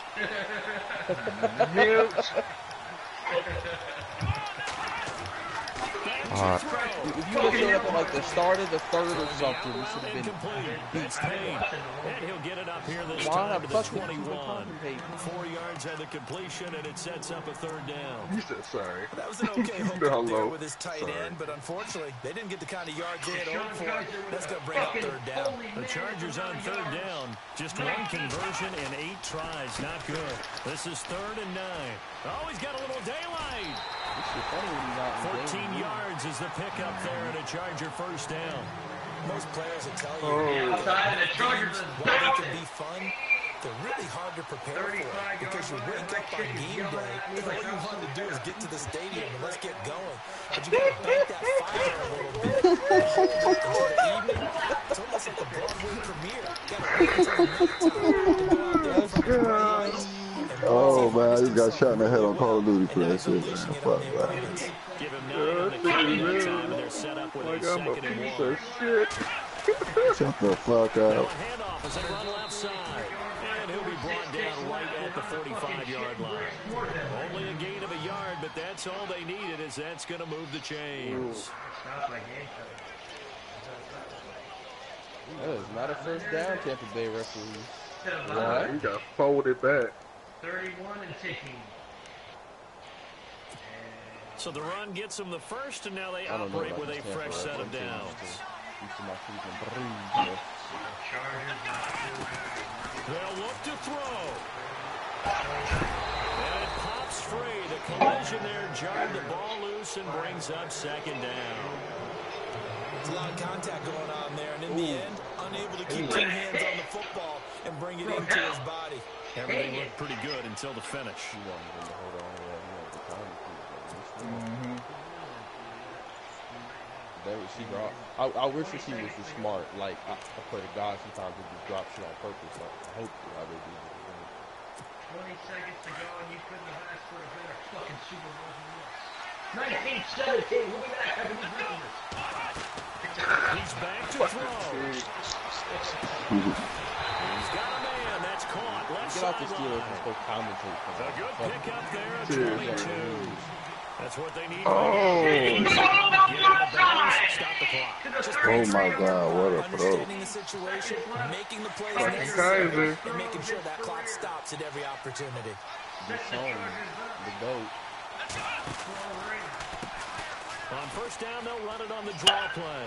Uh, If you would have showed up at like the start of the third or something, you should have been beat. And he'll get it up here this Why time the to the fuck would you twenty-one. contemplate? Four yards on the completion, and it sets up a third down. You said sorry. That was an okay hook No, up there no. with his tight Sorry. end, but unfortunately, they didn't get the kind of yards they had hoped for. That's going to bring up third down. The Chargers on third down. Just one conversion in eight tries. Not good. This is third and nine. Oh, he's got a little daylight. fourteen yards is the pickup there at a Charger first down. Most players will tell you, Oh. outside of the Chargers, while they can be fun, they're really hard to prepare for because you wake up on game day and all you want to do is get to the stadium and let's get going. But you got to bank that fire a little bit and hold it until the evening. It's almost like a Broadway premiere. You got to wait until the nighttime to go out there in front of the bright lights. Oh man, I just got shot in the head on Call of Duty for that shit, man. Fuck that. Give him nine on the carry time, and they're set up with Like a I'm a second and piece one. of shit. Shut the fuck Now a up. handoff as they run left side. And he'll be brought down right at the forty-five-yard line. Only a gain of a yard, but that's all they needed, as that's going to move the chains. That is not a first down, Tampa Bay referee. What? You got folded back. thirty-one and ticking. So the run gets them the first, and now they I don't know operate about with a the fresh Tampa set of referee. downs. They'll look to throw. And it pops free. The collision there jarred the ball loose and brings up second down. There's a lot of contact going on there, and in the end, unable to keep two hands on the football and bring it into his body. Everything looked pretty good until the finish. That receiver, I, I wish receiver was smart. Like, I, I pray to God sometimes they just drop shit on purpose. Like, I hope how they do it. twenty seconds to go, and you couldn't have asked for a better fucking Super Bowl than this. nineteen seventeen, we'll be back having these numbers. He's back to throw. He's got a man. That's caught. Left Get off the sideline. Steelers and go commentate. A good pickup there at Dude. twenty-two. That's what they need. Oh. Get out of bounds. Stop the clock. Oh my god, what a throw. Understanding the situation, making the plays Fucking necessary, Kaiser. and making sure that clock stops at every opportunity. The song, the goat. On first down, they'll run it on the draw play.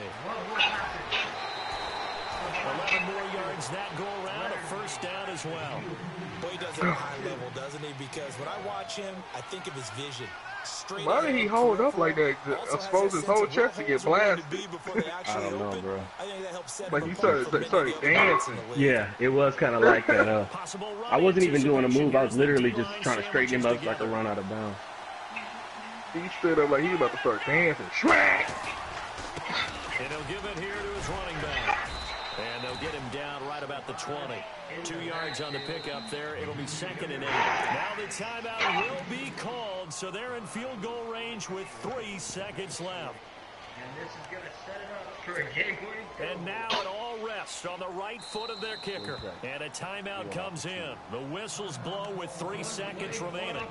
eleven more yards that go around. A first down as well. Boy, he does it at a high level, doesn't he? Because when I watch him, I think of his vision. Straight Why did he hold up like that? I suppose his whole chest to get blasted. I don't know, bro. I think that helps set But him he apart started, from started many other guys dancing. in the league. Yeah, it was kind of like that. Uh, Possible I run wasn't even doing a anticipation. move. I was Here's the literally D-line just trying to straighten him up so I sandwiches could together. run out of bounds. He stood up like he was about to start dancing. Schwack! And he'll give it here to his running back. And they'll get him down right about the twenty. Two yards on the pickup there. It'll be second and eight. Now the timeout will be called, so they're in field goal range with three seconds left. And this is going to set it up for a game-winning. And now it all rests on the right foot of their kicker. And a timeout comes in. The whistles blow with three seconds remaining.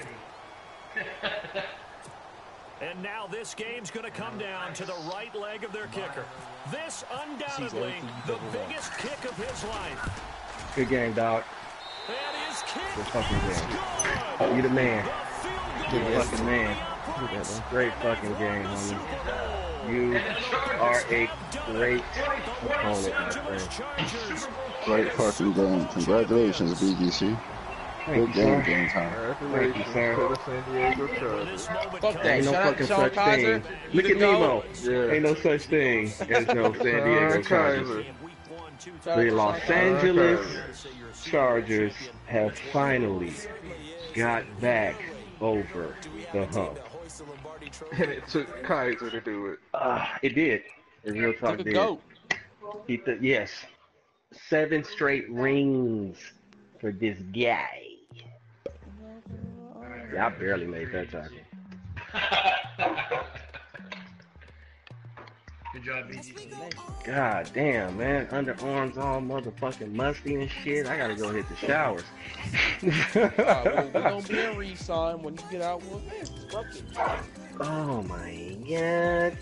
And now this game's going to come down to the right leg of their kicker. This undoubtedly the biggest kick of his life. Good game, dog. And his kick Good fucking is game. good. You the man. The Good field fucking man. Great fucking game, homie. You are a great opponent, my friend. Great fucking game. Congratulations, B G C. Thank Good you, game, sir. game time. Thank you, sir. To the San Diego Chargers. Fuck that. Ain't no Shout out fucking to Sean such Kaiser. thing. You Look the at Nemo. GOAT. Yeah. Ain't no such thing as no San Diego Sean Chargers. Kaiser. Shout out The to Los Sean Kaiser. Angeles Chargers have finally got back over the hump. And it took Kaiser to do it. Uh, it did. It real talk Took a did. goat. He th yes. Seven straight rings for this guy. Yeah, I barely made that tackle. Good job, B G C. God damn, man. Underarms all motherfucking musty and shit. I gotta go hit the showers. Alright, well, we're gonna be in re-sign when you get out. Well, man, fuck it. Oh my god.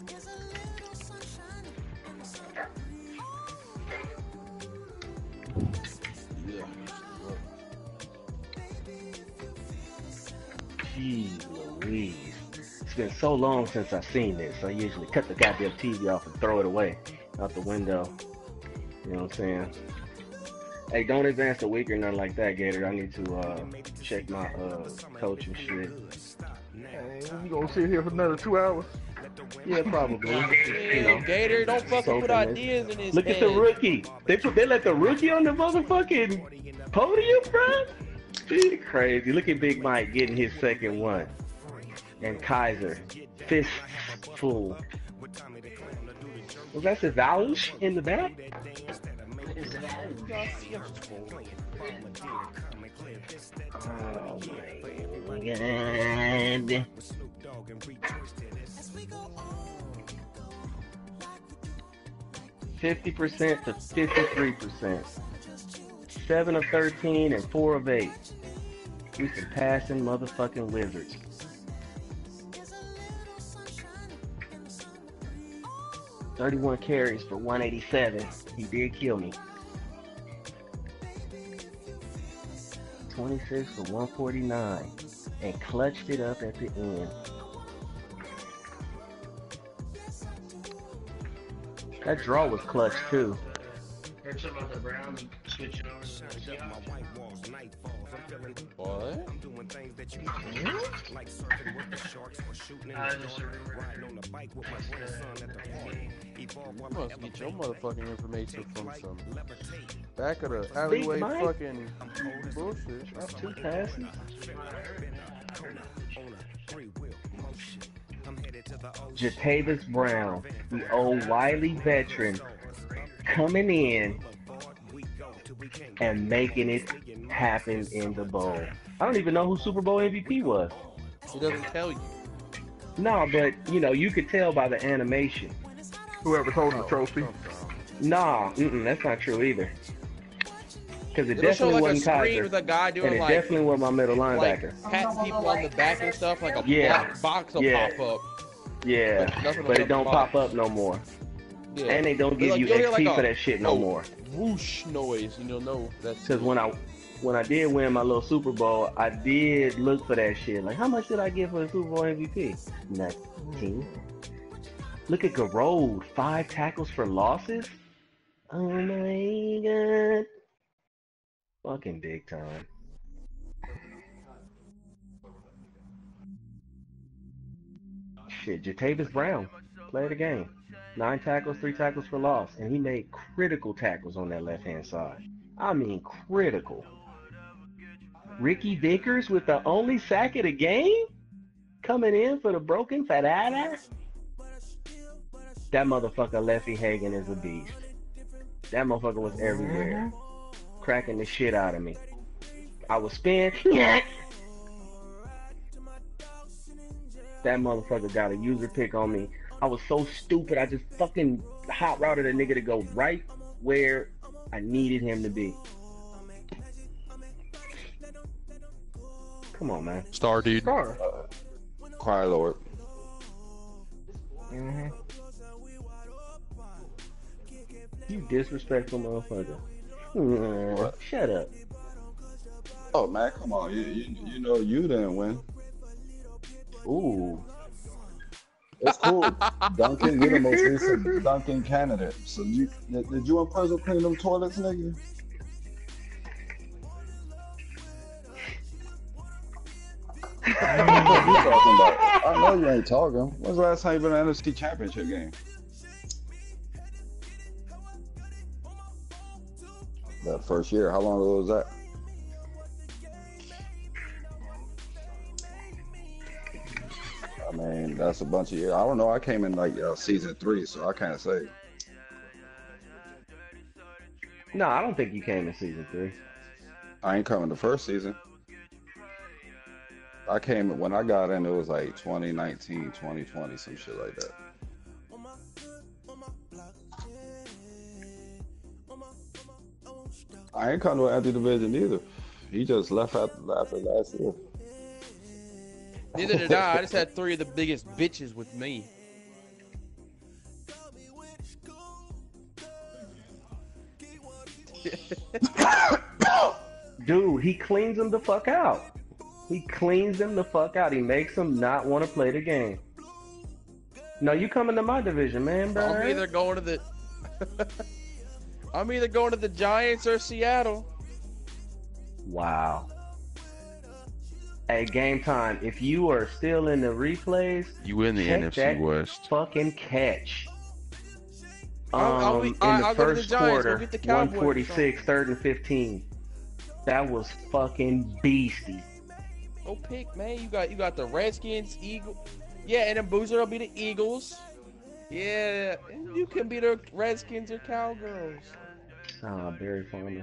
Jeez Louise. It's been so long since I've seen this. I usually cut the goddamn T V off and throw it away out the window. You know what I'm saying? Hey, don't advance a week or nothing like that, Gator. I need to uh, check my uh, coach and shit. Hey, you gonna sit here for another two hours? Yeah, probably. You know, Gator, don't fucking soaking put it. ideas in his Look at the head. rookie. They put they let the rookie on the motherfucking podium, bro. Dude, crazy. Look at Big Mike getting his second one. And Kaiser, fistful. Was that Savage in the back? Oh my god. Fifty percent to fifty-three percent. Seven of thirteen and four of eight. We some passing motherfucking wizards. Thirty-one carries for one eighty-seven. He did kill me. Twenty-six for one forty-nine, and clutched it up at the end. That draw was clutch too. Heard something about the Browns switching over to the What? I just remember. You must get your motherfucking information from some back of the alleyway Mike? fucking bullshit. Not two passes. Jatavis Brown, the old Wiley veteran, coming in and making it happen in the bowl. I don't even know who Super Bowl M V P was. He doesn't tell you. No, but you know, you could tell by the animation. Whoever's holding the trophy. Nah, mm-mm, that's not true either. Because it It'll show definitely like a wasn't screen Kaiser, with a guy and doing it like, definitely wasn't my middle like linebacker. patting people on the back and stuff, like a Yeah. black box will Yeah. pop up. Yeah, But nothing but will it don't come pop up. up no more. Yeah. And they don't But, give like, you you'll hear, X P like, for a- that shit no a more. Whoosh noise, and you'll know that's Because when I when I did win my little Super Bowl, I did look for that shit. Like, how much did I get for the Super Bowl M V P? Nothing. Look at Garode, five tackles for losses. Oh my god. Fucking big time. Shit, Jatavis Brown, play the game. Nine tackles, three tackles for loss. And he made critical tackles on that left-hand side. I mean, critical. Ricky Vickers with the only sack of the game? Coming in for the broken Ferrara? That motherfucker Leffie Hagan is a beast. That motherfucker was everywhere. Cracking the shit out of me. I was spin. That motherfucker got a user pick on me. I was so stupid. I just fucking hot routed a nigga to go right where I needed him to be. Come on, man. Star dude. Star. Uh, Cry Lord. Mm-hmm. You disrespectful motherfucker. Mm, shut up. Oh man, come on. You, you you know you didn't win. Ooh. It's cool. Duncan, you're the most recent Duncan candidate. So you did, did you and Perzo clean them toilets, nigga? I don't know what you talking about. I know you ain't talking. When's the last time you been in an N F C Championship game? That first year. How long ago was that? I mean, that's a bunch of years. I don't know. I came in like uh, season three, so I can't say. No, I don't think you came in season three. I ain't coming the first season. I came when I got in, it was like twenty nineteen, twenty twenty, some shit like that. I ain't come to an empty division either. He just left after, after last year. Neither did I. I just had three of the biggest bitches with me. Dude, he cleans them the fuck out. He cleans them the fuck out. He makes them not want to play the game. No, you coming to my division, man, bro. I'm either going to the I'm either going to the Giants or Seattle. Wow. Hey, game time. If you are still in the replays, you win the N F C West. Fucking catch. Um, I'll, I'll be, in I'll, the I'll first go to the Giants. quarter, Go get the Cowboys one forty-six, third and fifteen. That was fucking beastie. Go pick, man. You got you got the Redskins, Eagles. Yeah, and then Boozer will be the Eagles. Yeah, and you can be the Redskins or Cowgirls. Ah, Barry Farmer.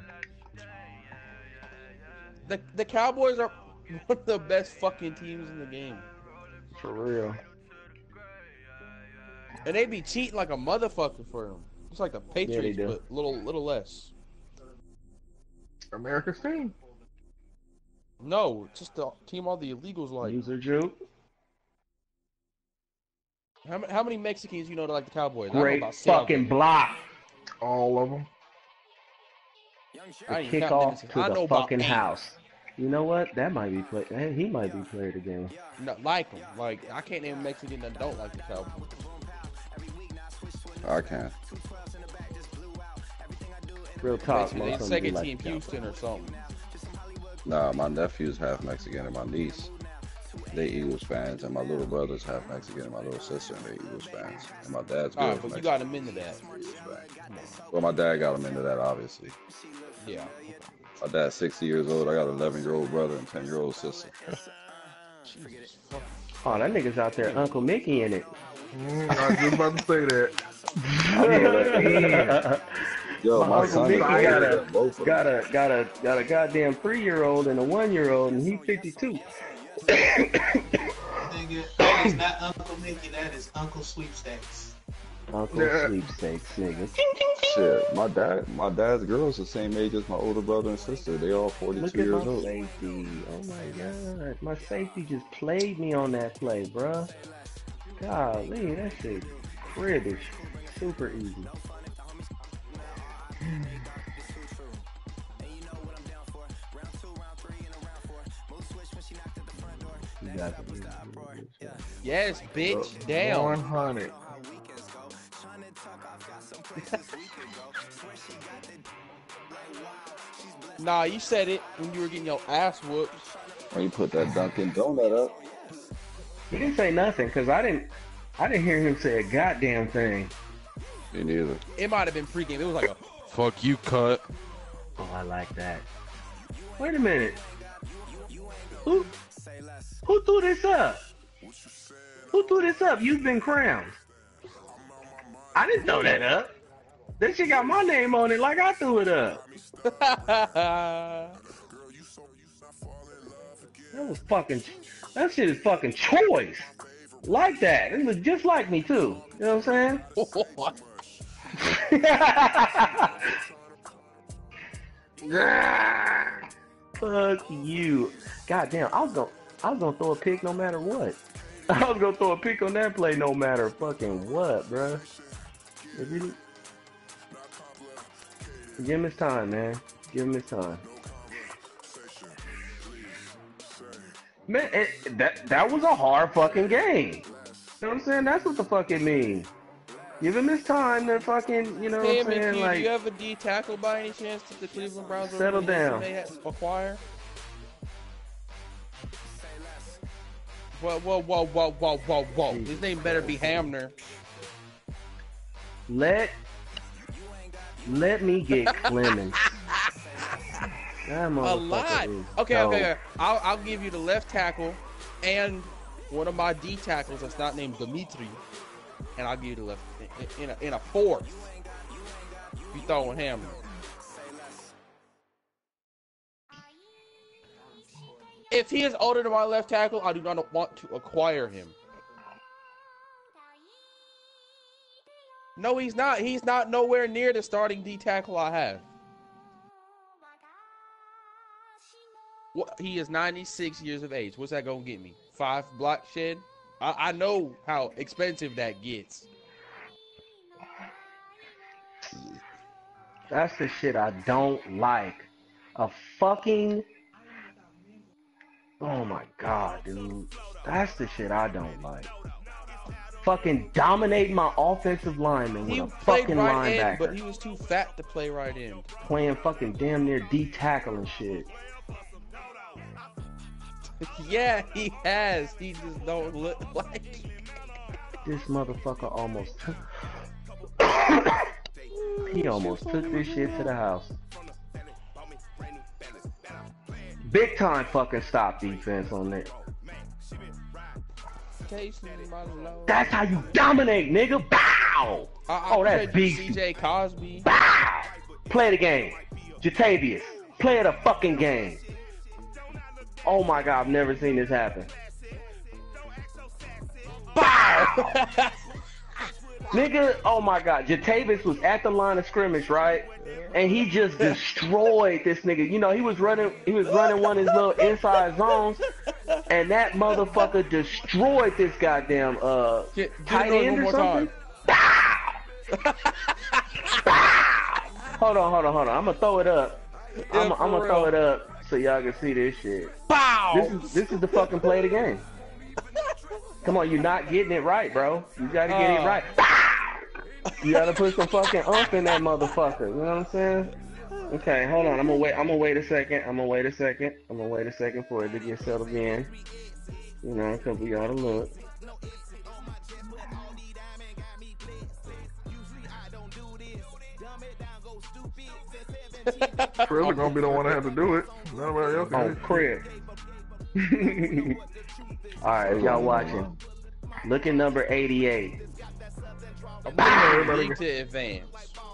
The the Cowboys are one of the best fucking teams in the game. For real. And they be cheating like a motherfucker for them. It's like the Patriots, yeah, but little little less. America's team. No, it's just the team all the illegals like. User juke. How, how many Mexicans you know that like the Cowboys? Great fucking block. All of them. The kickoff to I the know fucking about house. You know what? That might be play. Hey, he might be played again. No, like them. Like I can't name a Mexican that don't like the Cowboys. I can. Real talk. Basically, they second like team Houston or something. Nah, my nephew's half Mexican and my niece, they Eagles fans, and my little brother's half Mexican and my little sister, and they Eagles fans. And my dad's good. All right, but you got him into that. Well, my dad got him into that, obviously. Yeah. My dad's sixty years old. I got an eleven-year-old brother and ten-year-old sister. Oh, that nigga's out there, Uncle Mickey in it. Mm, I was just about to say that. Yo, my, my son Mickey got a got a got a got a goddamn three-year-old and a one-year-old, and he's fifty-two. Nigga, that is not Uncle Mickey. That is Uncle Sweepstakes. Uncle Yeah. Sweepstakes, nigga. Shit, my dad, my dad's girl's the same age as my older brother and sister. They all forty-two Look at years my old. safety. Oh my god, my safety just played me on that play, bruh. Golly, that shit cribbish. Super easy. You guys are really, really good. Yes, bitch, down. one hundred. Nah, you said it when you were getting your ass whooped. When you put that Dunkin' Donut up. He didn't say nothing because I didn't. I didn't hear him say a goddamn thing. Me neither. It might have been pregame. It was like a fuck you, cut. Oh, I like that. Wait a minute. Who? Who threw this up? Who threw this up? You've been crowned. I didn't throw that up. This shit got my name on it like I threw it up. That was fucking, that shit is fucking choice. Like that. It was just like me too. You know what I'm saying? Fuck you. Goddamn, I was gonna, I was gonna throw a pick no matter what. I was gonna throw a pick on that play no matter fucking what, bruh. If you, give him his time, man. Give him his time. Man, it, that that was a hard fucking game. You know what I'm saying? That's what the fuck it means. Give him his time to fucking, you know hey, what I'm saying? Mickey, Like, do you have a D tackle by any chance that the Cleveland Browns settle down. may acquire? Whoa, whoa, whoa, whoa, whoa, whoa, whoa. His name better be Hamner. Let let me get Clemens. That A lot. is Okay, dope. okay, okay. I'll, I'll give you the left tackle and one of my D tackles that's not named Dimitri, and I'll give you the left in, in, a, in a fourth. You throwing Hamner. If he is older than my left tackle, I do not want to acquire him. No, he's not. He's not nowhere near the starting D tackle I have. What? He is ninety-six years of age. What's that gonna get me? Five block shed? I, I know how expensive that gets. That's the shit I don't like. A fucking... Oh my god, dude. That's the shit I don't like. Fucking dominate my offensive lineman with He a played fucking right linebacker. end, but he was too fat to play right end. Playing fucking damn near D tackle and shit. Yeah, he has. He just don't look like it. This motherfucker almost took... he almost took this shit to the house. Big time fucking stop defense on that. That's how you dominate, nigga. Bow! I, I oh, that's beastie. C J Cosby. Bow! Play the game. Jatavius, play the fucking game. Oh my god, I've never seen this happen. Bow! Nigga, oh my god, Jatavius was at the line of scrimmage, right? And he just destroyed this nigga. You know, he was running he was running one of his little inside zones, and that motherfucker destroyed this goddamn uh get, get tight end or something. Hold on, hold on, hold on. I'm gonna throw it up. Yeah, I'm, I'm gonna real. throw it up so y'all can see this shit. Bow! This is this is the fucking play of the game. Come on, you're not getting it right, bro. You gotta get Uh. it right. You gotta put some fucking umph in that motherfucker. You know what I'm saying? Okay, hold on. I'm gonna wait. I'm gonna wait a second. I'm gonna wait a second. I'm gonna wait a second for it to get settled in. You know, cause we gotta look. Triller gonna be the one that have to do it. Nobody else can Oh, do it. crib. Alright, y'all watching. Look at number eighty-eight. I'm waiting for the league to advance.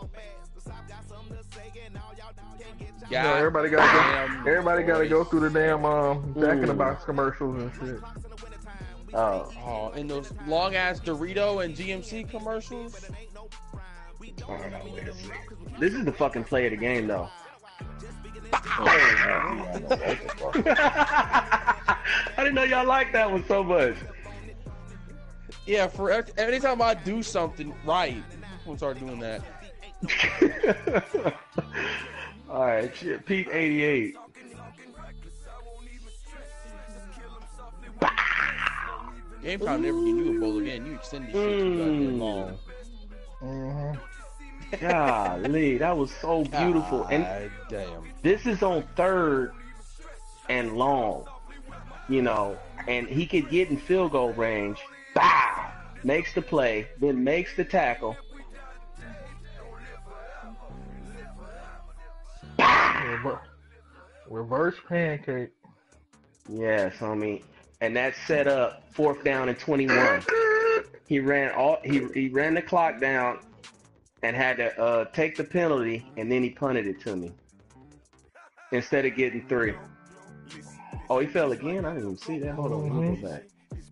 You know, everybody gotta go, everybody gotta go through the damn um Jack in the Mm. Box commercials and shit. Oh. Oh, and those long ass Dorito and G M C commercials. Hold on, wait a second. This is the fucking play of the game, though. I didn't know y'all liked that one so much. Yeah, for every, anytime I do something right, I'm gonna start doing that. Alright, shit. Peak eighty-eight. Game time never give you a bowl again. You extend this shit too goddamn long. Mm-hmm. Golly, that was so beautiful. And God damn. this is on third and long, you know, and he could get in field goal range. Bow! Makes the play, then makes the tackle. Rever- Reverse pancake. Yes, homie. And that set up fourth down and twenty-one. He ran all he he ran the clock down and had to uh, take the penalty, and then he punted it to me instead of getting three. Oh, he fell again? I didn't even see that. Hold on, let me go back.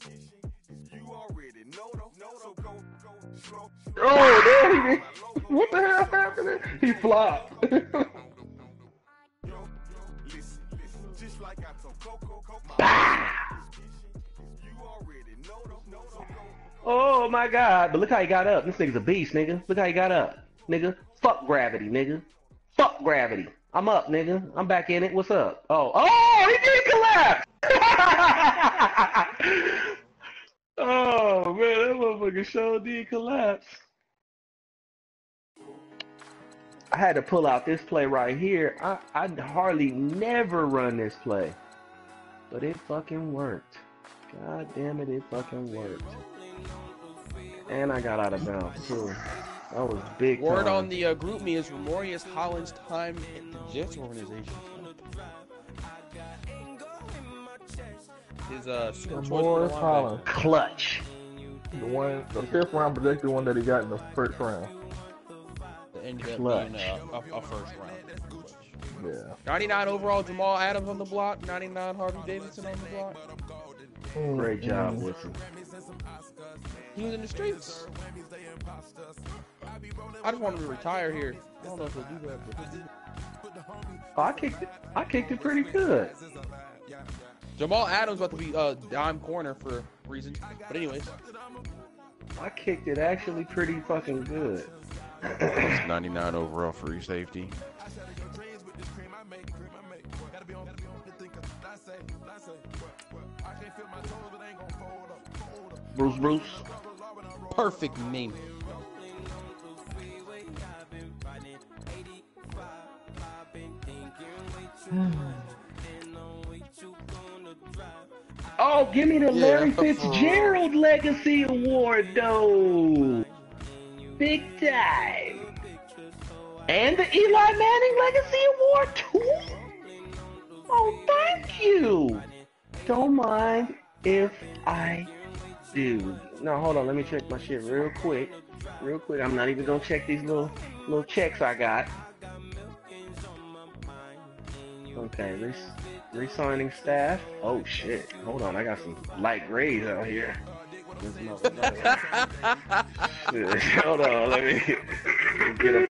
Oh, there he is. What the hell happened? He flopped. Oh my God! But look how he got up. This nigga's a beast, nigga. Look how he got up, nigga. Fuck gravity, nigga. Fuck gravity. I'm up, nigga. I'm back in it. What's up? Oh, oh, he did collapse. Oh man, that motherfucker sure did collapse. I had to pull out this play right here. I I hardly never run this play, but it fucking worked. God damn it, it fucking worked. And I got out of bounds too. That was big. Word time. on the uh, group me is Ramorius Holland's time at the Jets organization. His uh, super Ramorius Holland. Clutch. The one, the fifth round projected one that he got in the first round. That ended up Clutch. being uh, a, a first round. Yeah. ninety-nine overall, Jamal Adams on the block. ninety-nine, Harvey Davidson on the block. Great job, Mm-hmm. Woodson. He was in the streets. I just want him to retire here. I don't know if he'll do that, but he'll do it. Oh, I kicked it. I kicked it pretty good. Jamal Adams about to be uh, dime corner for reasons. But anyways. I kicked it actually pretty fucking good. ninety-nine overall free safety. Bruce Bruce. Perfect name. Oh, give me the Yeah. Larry Fitzgerald Legacy Award, though. Big time. And the Eli Manning Legacy Award, too? Oh, thank you. Don't mind if I do. No, hold on. Let me check my shit real quick. Real quick. I'm not even going to check these little little checks I got. Okay, re re-signing staff. Oh, shit. Hold on. I got some light grays out here. Shit. Hold on. Let me get a